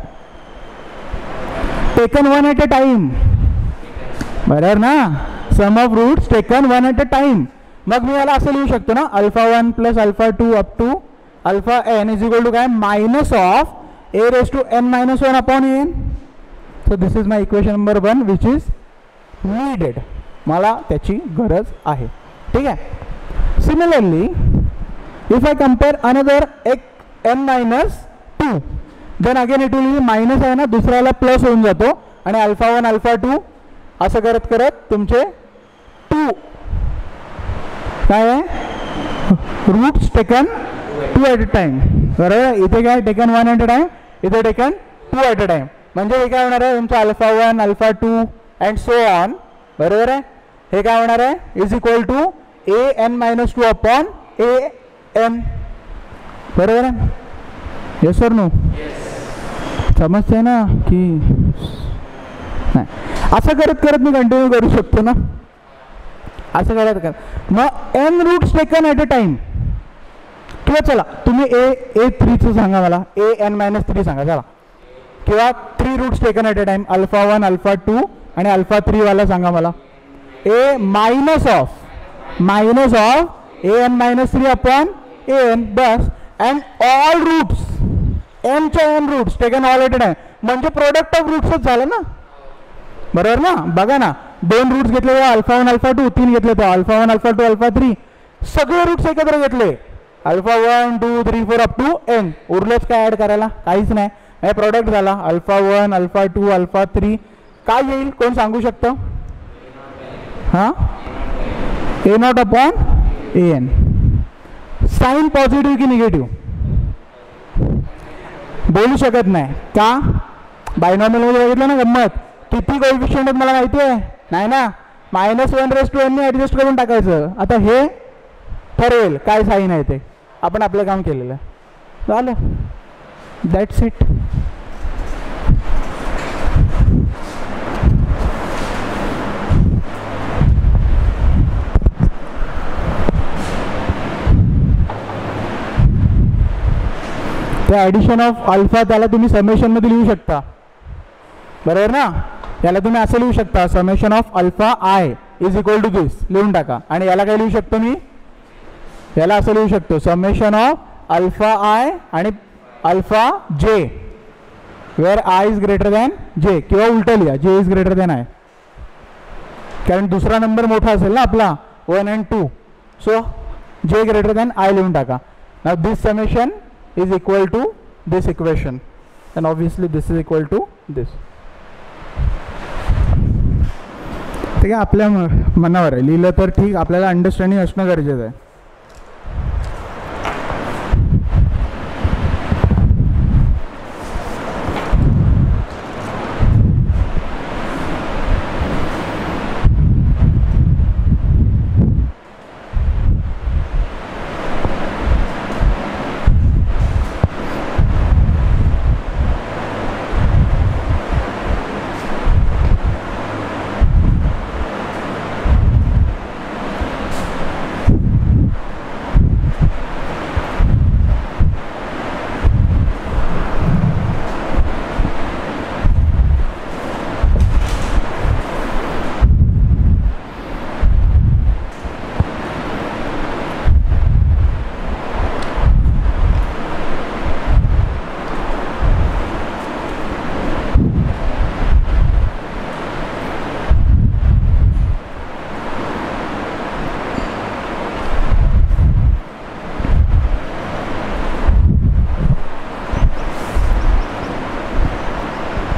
A: taken one at a time, बरोबर ना. Sum of roots taken one at a time. मग मी याला असं लिहू शकतो ना, alpha one plus alpha two up to alpha N is equal to काय, minus of A raise to N minus one upon N. So this is my equation number one which is needed. मला त्याची गरज आहे. ठीक आहे. Similarly if I compare another एक N minus two, then again it will minus आहे ना, दुसऱ्याला प्लस होऊन जातो आणि अल्फा वन अल्फा टू असं करत करत तुमचे टू काय आहे, roots taken two at a time. बरोबर. इथे काय taken one at a time, इथे taken two at a time. म्हणजे हे काय होणार आहे तुमचं alpha one alpha two and so on. बरोबर आहे. हे काय होणार आहे, is equal to A N minus two upon A N. बरोबर आहे. येस सर नो, समजते ना की नाही. असं करत करत मी कंटिन्यू करू शकतो ना, असं करत करत. मग N roots taken at a time, किंवा चला तुम्ही ए ए थ्रीचं सांगा मला, ए एन मायनस थ्री सांगा चला, किंवा three roots taken at a time, alpha one alpha two आणि अल्फा थ्री वाला सांगा मला. A minus of minus of A N minus three upon A N बस, अँड ऑल रूट्स एनच्या N roots taken all at a time. म्हणजे product of रूट्सच झालं ना. बरोबर ना. बघा ना, दोन रूट्स घेतले अल्फा वन अल्फा टू, तीन घेतले तर alpha one alpha two alpha three, सगळे रूट्स एकत्र घेतले, alpha one two three four up to N. उरलेच काय ॲड करायला, काहीच नाही. हे प्रोडक्ट झाला alpha one alpha two alpha three. काय येईल कोण सांगू शकतं, हां, A naught upon A N. Sign positive की निगेटिव्ह बोलू शकत नाही का, बायनॉमियलमध्ये बघितलं ना गंमत, किती कोएफिशिएंट आहेत मला माहिती आहे नाही ना. मायनस वन रेस टू एनने ॲडजस्ट करून टाकायचं. आता हे ठरेल काय साईन आहे ते, आपण आपलं काम केलेलं आहे, झालं. That's it. ते ॲडिशन ऑफ अल्फा त्याला तुम्ही समेशनमध्ये लिहू शकता. बरोबर ना. याला तुम्ही असं लिहू शकता, summation of alpha I is equal to this लिहून टाका. आणि याला काय लिहू शकतो मी, याला असं लिहू शकतो, समेशन ऑफ अल्फा आय आणि alpha J where I is greater than J, किंवा उलटं लिहा, J is greater than I, कारण दुसरा नंबर मोठा असेल ना आपला one and two. So J greater than I लिहून टाका. Now this summation is equal to this equation and obviously this is equal to this. ठीक आहे. आपल्या मनावर आहे, लिहिलं तर ठीक, आपल्याला अंडरस्टँडिंग असणं गरजेचं आहे.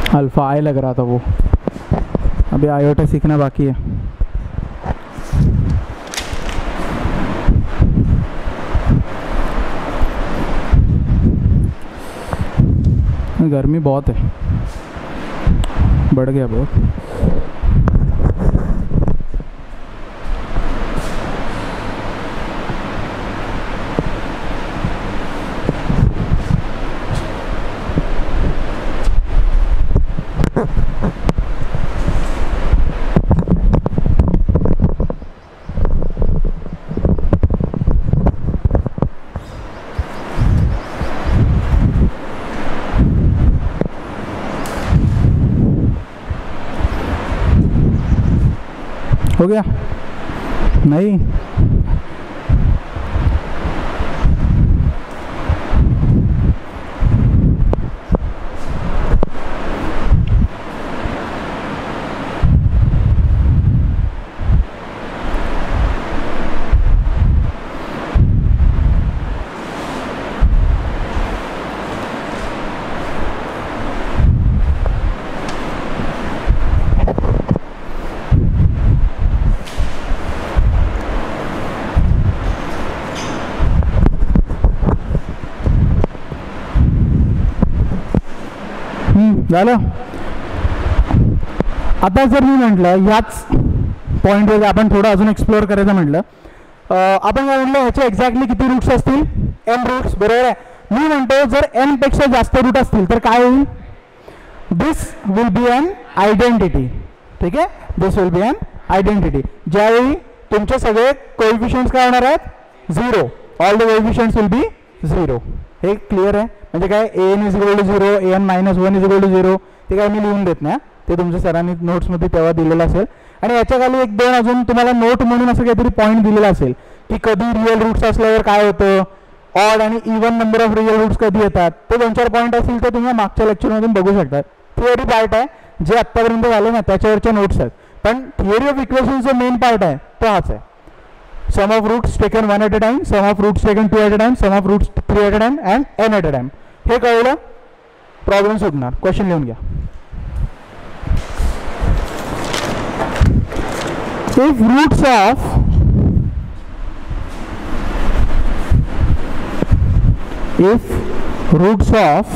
A: अल्फ़ा आई लग रहा था वो, अभी आयोटा सीखना बाकी है। गर्मी बहुत है, बढ़ गया बहुत। हो गया? नहीं, झालं. आता जर मी म्हटलं ह्याच पॉईंटवर आपण थोडं अजून एक्सप्लोअर करायचं म्हटलं, आपण काय म्हटलं ह्याचे एक्झॅक्टली किती रूट्स असतील? एन रूट्स, बरोबर आहे. मी म्हणतो जर एन पेक्षा जास्त रूट असतील तर काय होईल? This will be an identity. ठीक आहे, this will be an identity. ज्यावेळी तुमचे सगळे कोएफिशियंट्स काय होणार आहेत? Zero. All the coefficients will be zero. हे क्लिअर आहे? म्हणजे काय, A N is equal to zero, A N minus one is equal to zero, ते काय मी लिहून देत नाही, ते तुमच्या सरांनी नोट्समध्ये तेव्हा दिलेलं असेल. आणि याच्या खाली एक दोन अजून तुम्हाला नोट म्हणून असं काहीतरी पॉईंट दिलेला असेल की कधी रिअल रूट्स असल्यावर काय होतं, ऑड आणि even number of real roots कधी येतात, ते दोन चार पॉईंट असतील तर तुम्ही मागच्या लेक्चरमधून बघू शकता. थिअरी पार्ट आहे जे आत्तापर्यंत झाले ना त्याच्यावरच्या नोट्स आहेत, पण थिअरी ऑफ इक्वेशनचा मेन पार्ट आहे तो हाच आहे. Sum of roots taken one at a time, sum of roots taken two at a time, sum of roots three at a time and N at a time. हे कळलं, problem सुटणार. Question लिहून घ्या. If roots of if roots of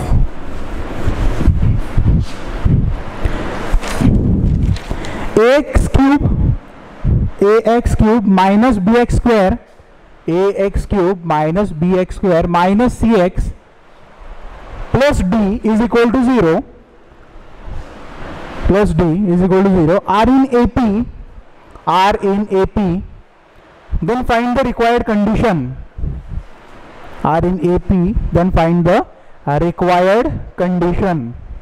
A: ax cube ax cube minus bx square ax cube minus bx square minus cx plus d is equal to zero plus d is equal to zero are in A P are in A P, then find the required condition. Are in A P, then find the uh, required condition.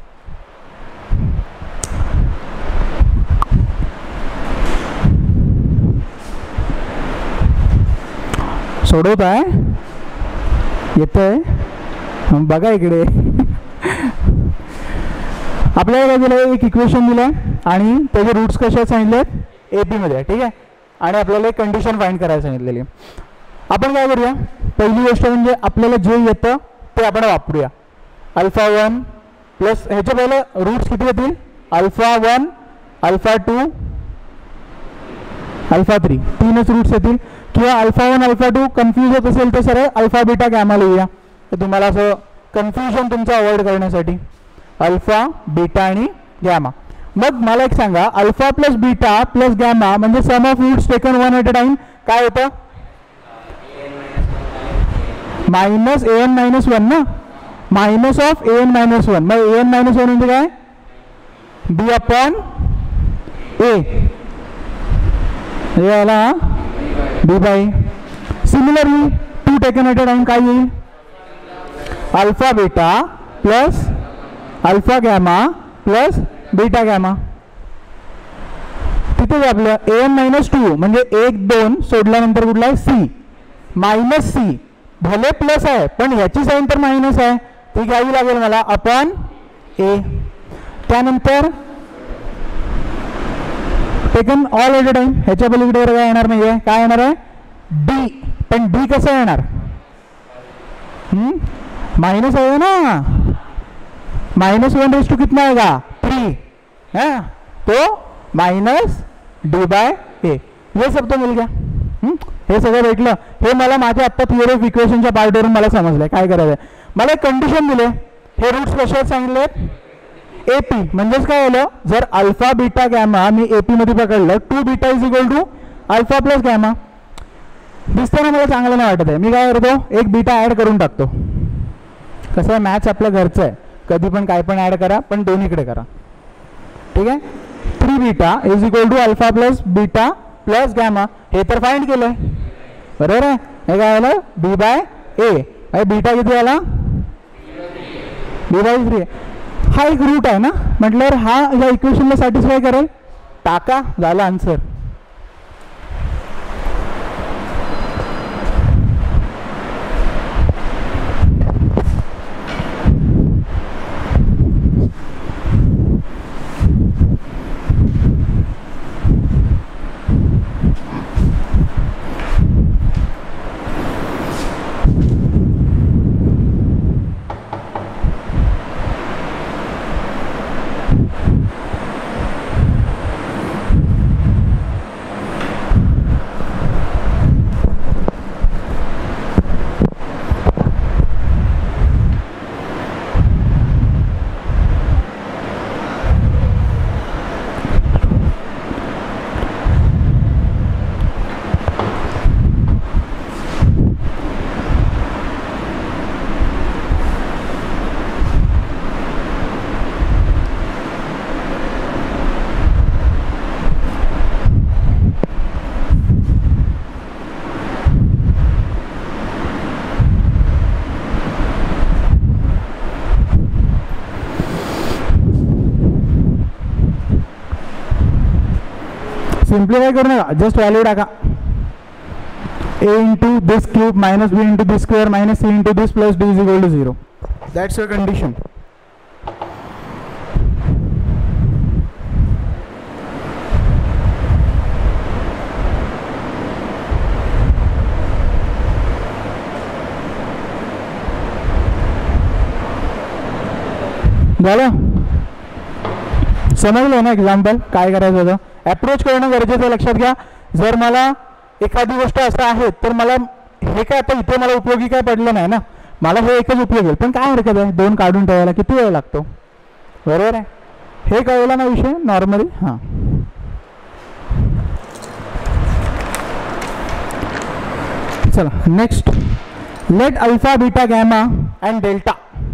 A: सोडवताय? येतंय? बघा इकडे. आपल्याला काय दिलं, एक equation दिलं आणि त्याचे रूट्स कशा सांगितलेत? ए पी मध्ये. ठीक आहे, आणि आपल्याला एक कंडिशन फाइंड करायला सांगितलेली. आपण काय करूया, पहिली गोष्ट म्हणजे आपल्याला जे येतं ते आपण वापरूया. अल्फा वन प्लस ह्याचे पहिले रूट्स किती येतील? Alpha one, alpha two, alpha three, तीनच रूट्स येतील. किंवा alpha one alpha two confuse होत असेल तर सरळ अल्फा बीटा गॅमा लिहूया, तर तुम्हाला असं कन्फ्युजन तुमचं अवॉइड करण्यासाठी. अल्फा बीटा आणि गॅमा. मग मला एक सांगा, alpha plus beta plus gamma म्हणजे sum of roots taken one at a time काय होतं? Minus A N minus one ना, minus of A N minus one. मग ए एन मायनस वन म्हणजे काय? बी अपॉन ए, हे आला B by. Similarly two taken at a time काय येईल? Alpha beta plus alpha gamma plus beta gamma. तिथे आपलं ए एन मायनस टू म्हणजे एक दोन सोडल्यानंतर कुठला आहे? C minus C. भले प्लस आहे पण ह्याची साईन तर मायनस आहे, ती घ्यावी लागेल मला अपॉन ए. त्यानंतर taken all at a time, ह्याच्या पलीकडे काय येणार नाही आहे? काय येणार आहे? डी. पण डी कसं येणार? मायनस आहे ना, माइनस वन रेस टू कितना आएगा? थ्री. है, तो माइनस डी बाय ए, हे सब तो मिल गया. हे सगळं भेटलं. हे मला माझ्या आत्ता थिअरी ऑफ इक्वेशनच्या पार्टवरून मला समजलं काय करायचं आहे. मला एक कंडिशन दिले, हे रूट्स कसे आहेत सांगितलेत, ए पी. म्हणजेच काय झालं, जर अल्फा बीटा गॅमा मी ए पी मध्ये पकडलं, two beta is equal to alpha plus gamma. दिसताना मला चांगलं नाही वाटत आहे, मी काय करतो, एक बीटा ॲड करून टाकतो. कसं आहे, मॅथ्स आपलं घरचं आहे, कधी पण काय पण ॲड करा, पण दोन्हीकडे करा. ठीक आहे. Three beta is equal to alpha plus beta plus gamma, हे तर फाइंड केलंय बरोबर आहे. हे काय आलं, बी बाय ए. बीटा किती आला, बी बाय थ्री. हा एक रूट आहे ना, म्हटल्यावर हा या इक्वेशनला सॅटिस्फाय करेल, टाका, झाला आन्सर. सिंप्लिफाय करू नका, जस्ट व्हॅल्यू टाका. A into this cube minus B into this square minus C into this plus D is equal to zero. That's your condition. झालं, समजलं ना एक्झाम्पल काय करायचं होतं. अप्रोच करणं गरजेचं आहे, लक्षात घ्या. जर मला एखादी गोष्ट असं आहे तर मला हे काय आता इथे मला उपयोगी काय पडलं नाही ना, मला हे एकच उपयोग येईल, पण काय हरकत आहे, दोन काढून ठेवायला किती वेळ लागतो, बरोबर आहे. हे कळलं ना विषय नॉर्मली. हां, चला next. Let alpha beta gamma and delta,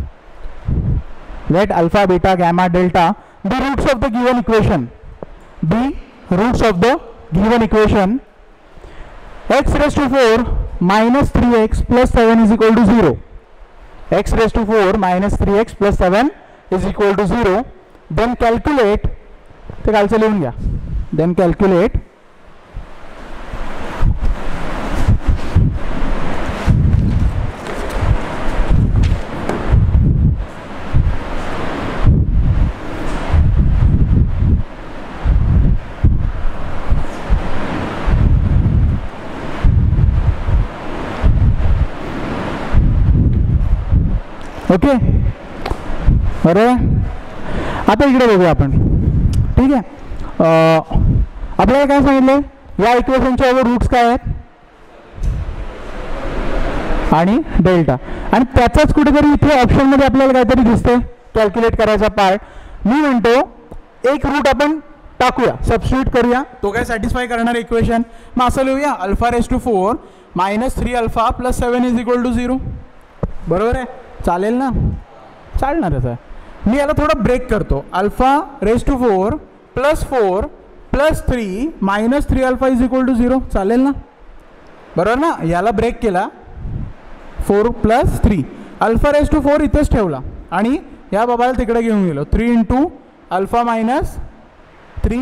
A: let alpha beta gamma delta the roots of the given equation, the roots of the given equation. X raised to four minus three x plus seven is equal to zero. X raised to four minus three x plus seven is equal to zero. Then calculate, ते खालचं लिहून घ्या. Then calculate okay बरोबर. आता इकडे बघूया आपण. ठीक आहे, आपल्याला काय सांगितलं, या इक्वेशनचे रूट्स काय आहेत आणि डेल्टा, आणि त्याचाच कुठेतरी इथे ऑप्शनमध्ये आपल्याला काहीतरी दिसतंय कॅल्क्युलेट करायचा पार्ट. मी म्हणतो एक रूट आपण टाकूया, सबस्टिट्यूट करूया, तो काय सॅटिस्फाय करणार इक्वेशन. मग असं लिहूया, alpha raise to four minus three alpha plus seven is equal to zero. बरोबर आहे, चालेल ना, चालणारच आहे. मी याला थोडा ब्रेक करतो, alpha raise to four plus four plus three minus three alpha is equal to zero. चालेल ना, बरोबर ना. याला ब्रेक केला, four plus three, alpha raise to four इथेच ठेवला आणि या बाबाला तिकडे घेऊन गेलो. Three into alpha minus three,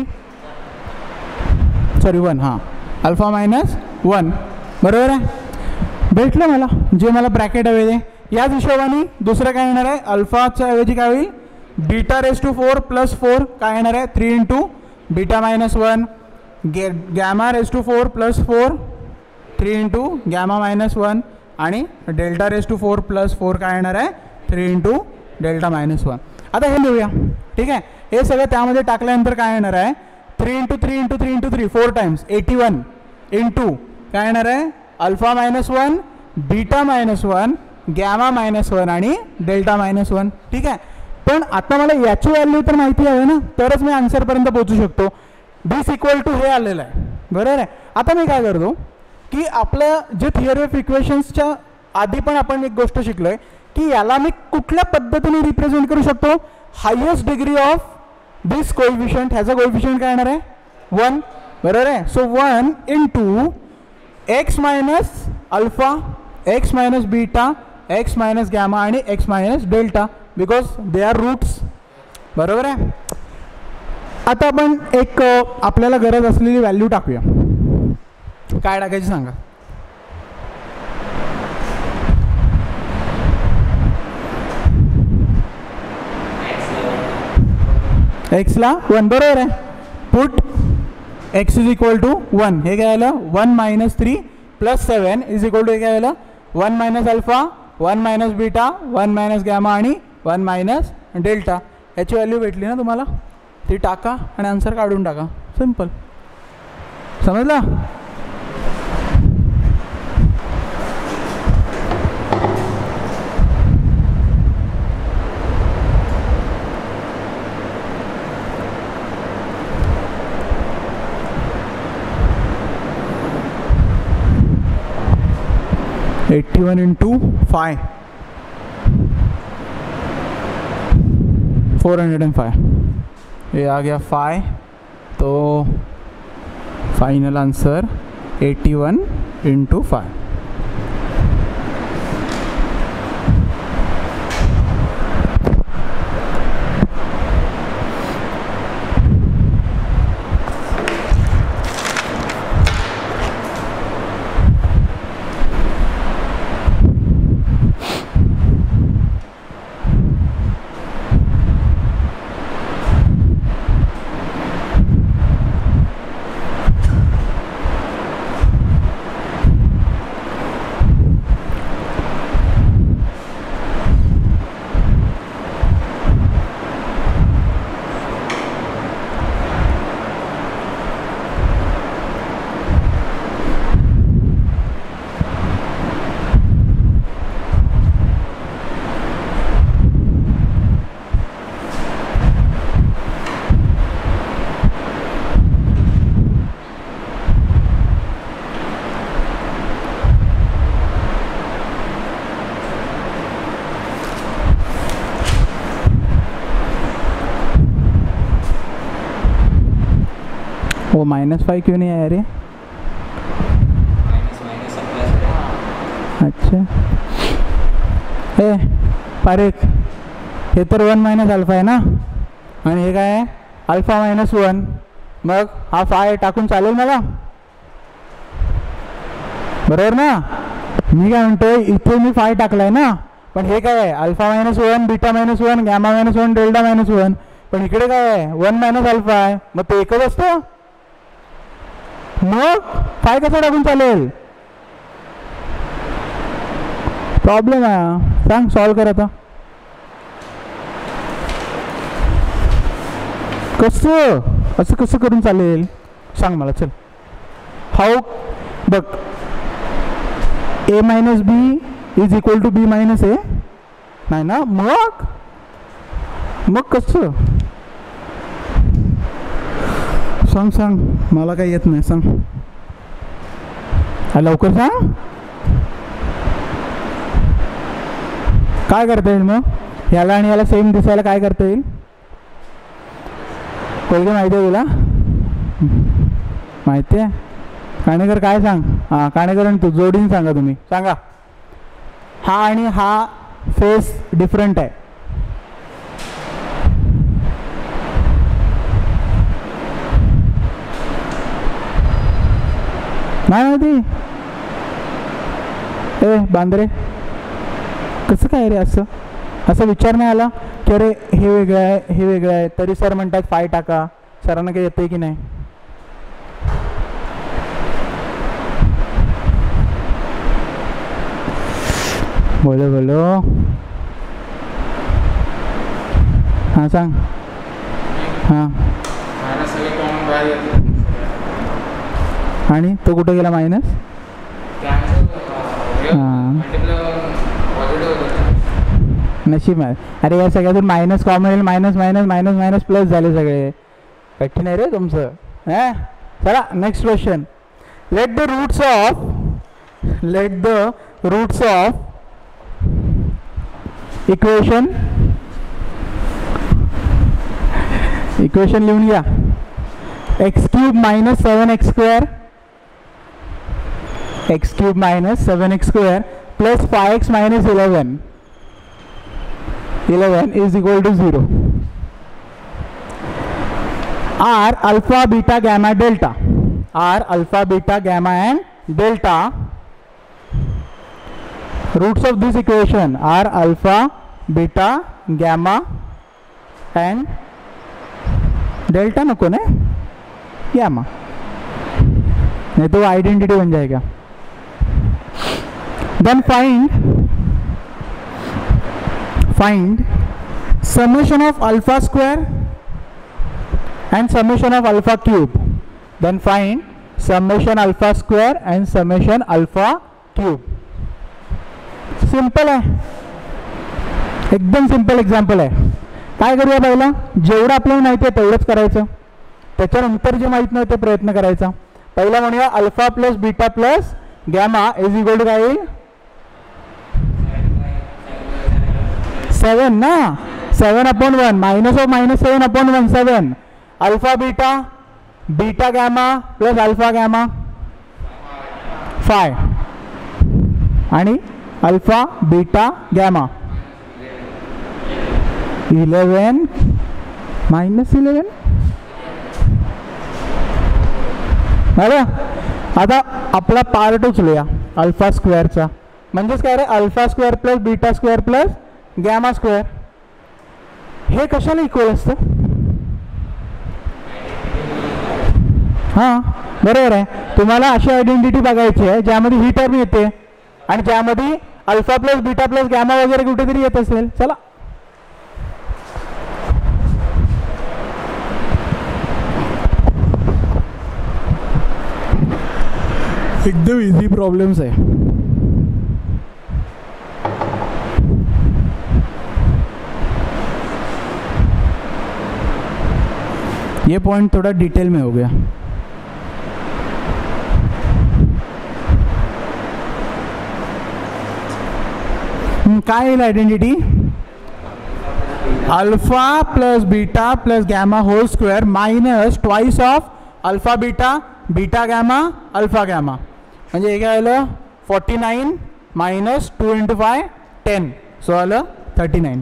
A: sorry one, हां अल्फा मायनस वन, बरोबर आहे. भेटलं मला जे मला ब्रॅकेट हवे ते. याच हिशोबाने दुसरं काय येणार आहे, अल्फाच्या ऐवजी काय होईल, beta raise to four plus four काय येणार आहे, three into beta minus one, गे gamma raise to four plus four, three into gamma minus one, आणि delta raise to four plus four काय येणार आहे, three into delta minus one. आता हे लिहूया. ठीक आहे. हे सगळं त्यामध्ये टाकल्यानंतर काय येणार आहे, three into three into three into three four times eighty one into काय येणार आहे, alpha minus one, beta minus one, gamma minus one आणि डेल्टा मायनस वन. ठीक आहे. पण आता मला याची व्हॅल्यू तर माहिती आहे ना, तरच मी आन्सरपर्यंत पोहोचू शकतो. दिस इक्वल टू हे आलेलं आहे, बरोबर आहे. आता मी काय करतो की आपल्या जे थिअरी ऑफ इक्वेशन्सच्या आधी पण आपण एक गोष्ट शिकलोय की याला मी कुठल्या पद्धतीने रिप्रेझेंट करू शकतो, highest degree of this coefficient, ह्याचा कोएफिशियंट काय येणार आहे, वन, बरोबर आहे. So one into X minus alpha, X minus beta, X minus gamma आणि X minus delta, because they are roots, बरोबर आहे. आता आपण एक आपल्याला गरज असलेली व्हॅल्यू टाकूया. काय टाकायची सांगा. एक्सला वन, बरोबर आहे. Put X is equal to one, हे काय आलं, one minus three plus seven is equal to हे काय आलं, one minus alpha, one minus beta, one minus gamma आणि वन मायनस डेल्टा. याची व्हॅल्यू भेटली ना तुम्हाला, ती टाका आणि आन्सर काढून टाका, सिम्पल. समजला. Eighty one into five, four hundred and five, ये आ गया फाइव. तो final answer eighty one into five. वो माइनस फाइव क्यों नहीं आया रे? अच्छा, हे पारेख, हे तर वन मायनस अल्फा आहे ना, आणि हे काय आहे, अल्फा मायनस वन. मग हा फाय टाकून चालेल मला, बरोबर ना. मी काय म्हणतोय, इथे मी फाय टाकलाय ना, पण हे काय आहे, alpha minus one, beta minus one, gamma minus one, delta minus one. पण इकडे काय आहे, वन मायनस अल्फा आहे, मग ते एकच असतं. मग फाय कसं टाकून चालेल, प्रॉब्लेम आहे. सांग, सॉल्व कर आता. कसं असं कसं करून चालेल, सांग मला. चल, हाऊ, बघ, A minus B is equal to B minus A, नाही ना. मग मग कसं, सांग सांग, मला काही येत नाही, सांग लवकर सांग. काय करता येईल मग, याला आणि याला सेम दिसायला काय करता येईल, कोणती माहिती आहे तुला, माहिती आहे. काणेकर काय सांग, हां काणेकर आणि तू जोडीने सांगा, तुम्ही सांगा. हा आणि हा फेस डिफरंट आहे, नाही माहिती. ए बांद्रे, कसं काय रे, असं असं विचार नाही आला की अरे हे वेगळं आहे हे वेगळं आहे, तरी सर म्हणतात फाय टाका. सरांना काही येते की नाही. बोलो बोलो, हां सांग. हां आणि तो कुठं गेला मायनस? हां नशीब आहे. अरे या सगळ्यातून मायनस कॉमन येईल, minus minus minus minus plus झाले सगळे. कठीण आहे रे तुमचं. हां चला next question. Let the roots of let the roots of equation equation लिहून घ्या. X cube minus seven X square X cube minus seven X square plus five X minus eleven eleven is equal to zero. R alpha beta gamma delta R alpha beta gamma and delta roots of this equation are alpha beta gamma and delta नको ना gamma नहीं तो identity बन जाएगा. Then find find summation of alpha square and summation of alpha cube. Then find summation alpha square and summation alpha cube. Simple आहे, एकदम simple example आहे. काय करूया पहिला, जेवढं आपल्याला माहिती आहे तेवढंच करायचं, त्याच्यानंतर जे माहीत नाही ते प्रयत्न करायचा. पहिला म्हणूया alpha plus beta plus gamma is equal to काय येईल? सेवन ना, seven upon one minus of minus seven upon one seven. Alpha beta beta gamma plus alpha gamma five आणि alpha beta gamma eleven minus eleven. बरं आता आपला part उचलूया alpha स्क्वेअरचा. म्हणजेच काय रे, alpha square plus beta square plus gamma square. हे कशाला equal असतं? हां बरोबर आहे. तुम्हाला अशी आयडेंटिटी बघायची आहे ज्यामध्ये ही टर्म येते आणि ज्यामध्ये alpha plus beta plus gamma वगैरे कुठेतरी येत असेल. चला एकदम इझी प्रॉब्लेम्स आहे. ये पॉइंट थोड़ा डिटेल में हो गया. काय येईल identity? Alpha plus beta plus gamma whole square minus twice of alpha beta beta gamma alpha gamma. म्हणजे हे काय आलं forty nine minus two into five ten, so आलं थर्टी नाईन.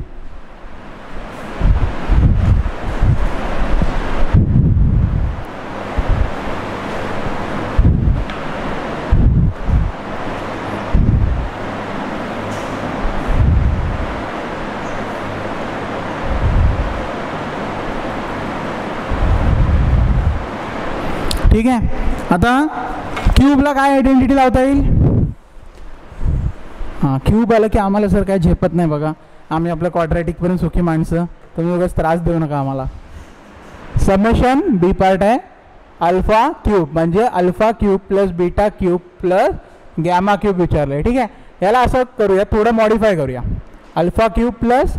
A: ठीक आहे. आता क्यूबला काय आयडेंटिटी लावता येईल? हां क्यूब आलं की आम्हाला सर काय झेपत नाही बघा, आम्ही आपलं क्वाड्रॅटिक पर्यंत सुखी माणसं, तुम्ही उगाच त्रास देऊ नका आम्हाला. समेशन बी पार्ट आहे अल्फा क्यूब म्हणजे alpha cube plus beta cube plus gamma cube विचारलं आहे. ठीक आहे, याला असं करूया, थोडं मॉडिफाय करूया. Alpha cube plus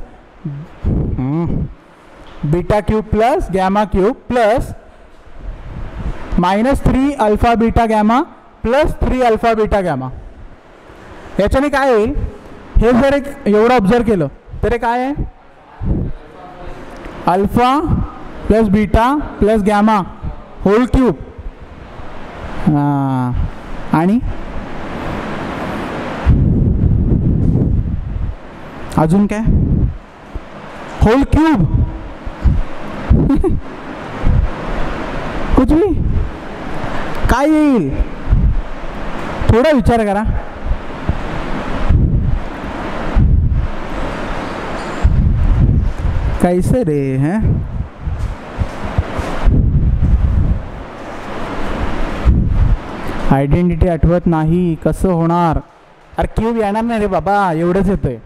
A: beta cube plus gamma cube plus minus three alpha beta gamma plus three alpha beta gamma. याच्याने काय होईल, हे जर एक एवढं ऑब्झर्व केलं तर हे काय आहे, alpha plus beta plus gamma whole cube. हां आणि अजून काय, होल क्यूब कुछ भी काय येईल, थोड़ा विचार करा. कैसे रे हैं, आयडेंटिटी आठवत नाही कसं होणार. अरे क्यूब येणार नाही रे बाबा, एवढंच येतंय.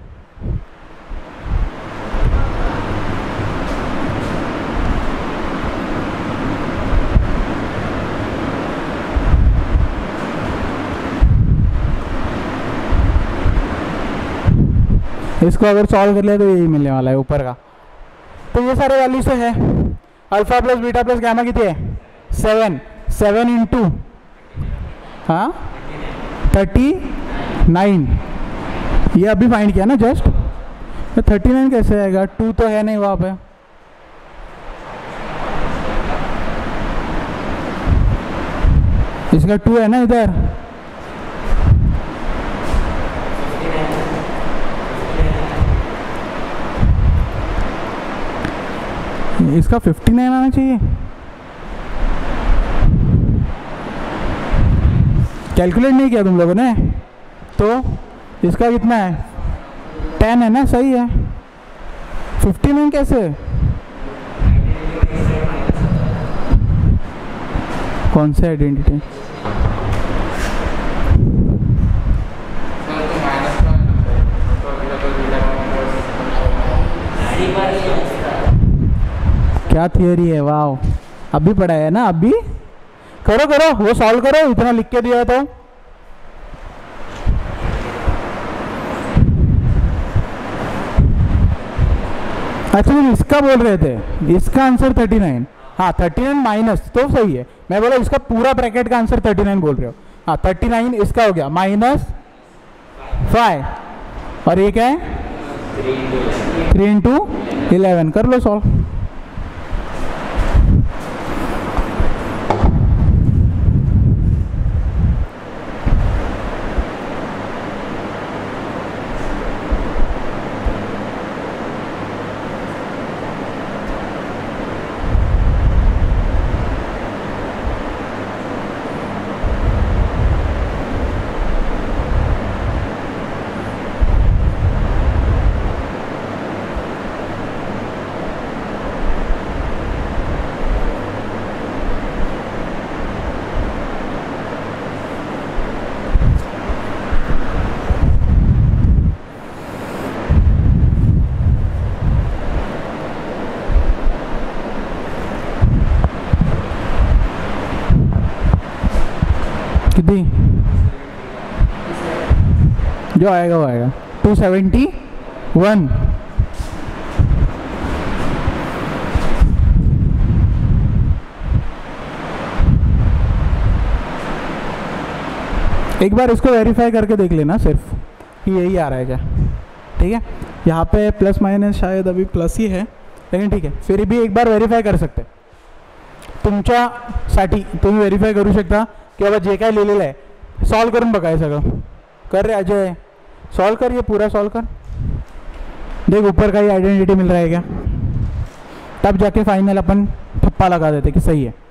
A: इसको अगर सॉल्व कर लिया तो यही मिलने वाला है ऊपर का। तो ये सारे वैल्यूज तो है। Alpha plus beta plus gamma कितने है? सेवन। सेवन इंटू हाँ थर्टी नाइन, ये अभी फाइंड किया ना जस्ट। तो थर्टी नाइन कैसे आएगा? टू तो है नहीं वहाँ पे। इसका टू है ना इधर। इसका फिफ्टी नाइन आना चाहिए। कैलकुलेट नहीं किया तुम लोगों ने, तो इसका कितना है? टेन है ना, सही है। फिफ्टी नाइन कैसे? कौन से आइडेंटिटी? क्या थियरी है? वाह, अभी पढ़ा है ना, अभी करो करो वो सॉल्व करो, इतना लिख के दिया तो। अच्छा तुम इसका बोल रहे थे, इसका आंसर थर्टी नाइन। हाँ थर्टी नाइन माइनस तो सही है, मैं बोला इसका पूरा ब्रैकेट का आंसर थर्टी नाइन बोल रहे हो। हाँ थर्टी नाइन इसका हो गया माइनस फाइव, और ये क्या है? Three into eleven. कर लो सॉल्व। कितनी? जो आएगा वो आएगा। Two seventy one. एक बार इसको वेरीफाई करके देख लेना सिर्फ कि यही आ रहा है क्या। ठीक है, यहाँ पे प्लस माइनस शायद अभी प्लस ही है, लेकिन ठीक है फिर भी एक बार वेरीफाई कर सकते। तुमच्यासाठी तुम्ही वेरीफाई करू शकता की बाबा जे काय लिहिलेलं आहे सॉल्व करून बघाय सगळं। कर रे अजय, सॉल्व कर, ये पूरा सॉल्व कर, देख ऊपर का ही आइडेंटिटी मिल रहा है क्या, तब जाके फाइनल अपन ठप्पा लगा देते कि सही है।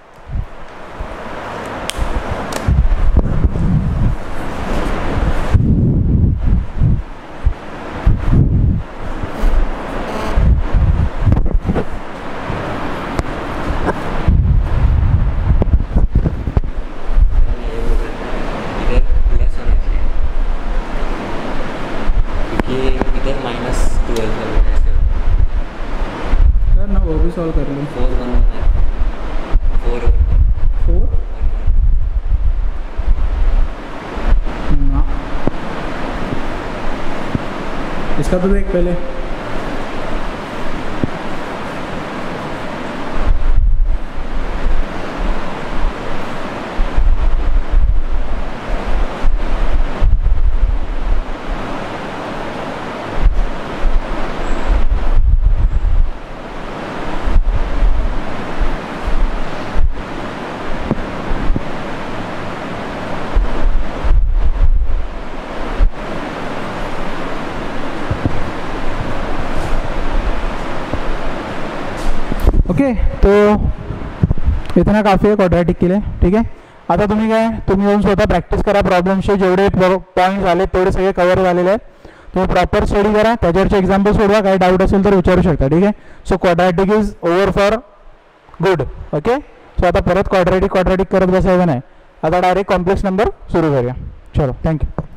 A: सॉल्व कर लो। फोर वन फोर फोर ना, इसका तो देख पहले। ओके, तो इतना काफ़ी आहे क्वाड्रॅटिक के लिए। ठीक आहे, आता तुम्ही काय तुम्ही येऊन स्वतः प्रॅक्टिस करा, प्रॉब्लेम्सचे जेवढे पॉईंट्स आले तेवढे सगळे कव्हर झालेले आहेत। तुम्ही प्रॉपर स्टडी करा, त्याच्यावरचे एक्झाम्पल सोडवा, काही डाऊट असेल तर विचारू शकता। ठीक आहे, so quadratic is over for good. Okay, so आता परत क्वाड्रॅटिक क्वाड्रॅटिक करत बसायचं नाही, आता डायरेक्ट कॉम्प्लेक्स नंबर सुरू करूया। चलो, थँक्यू।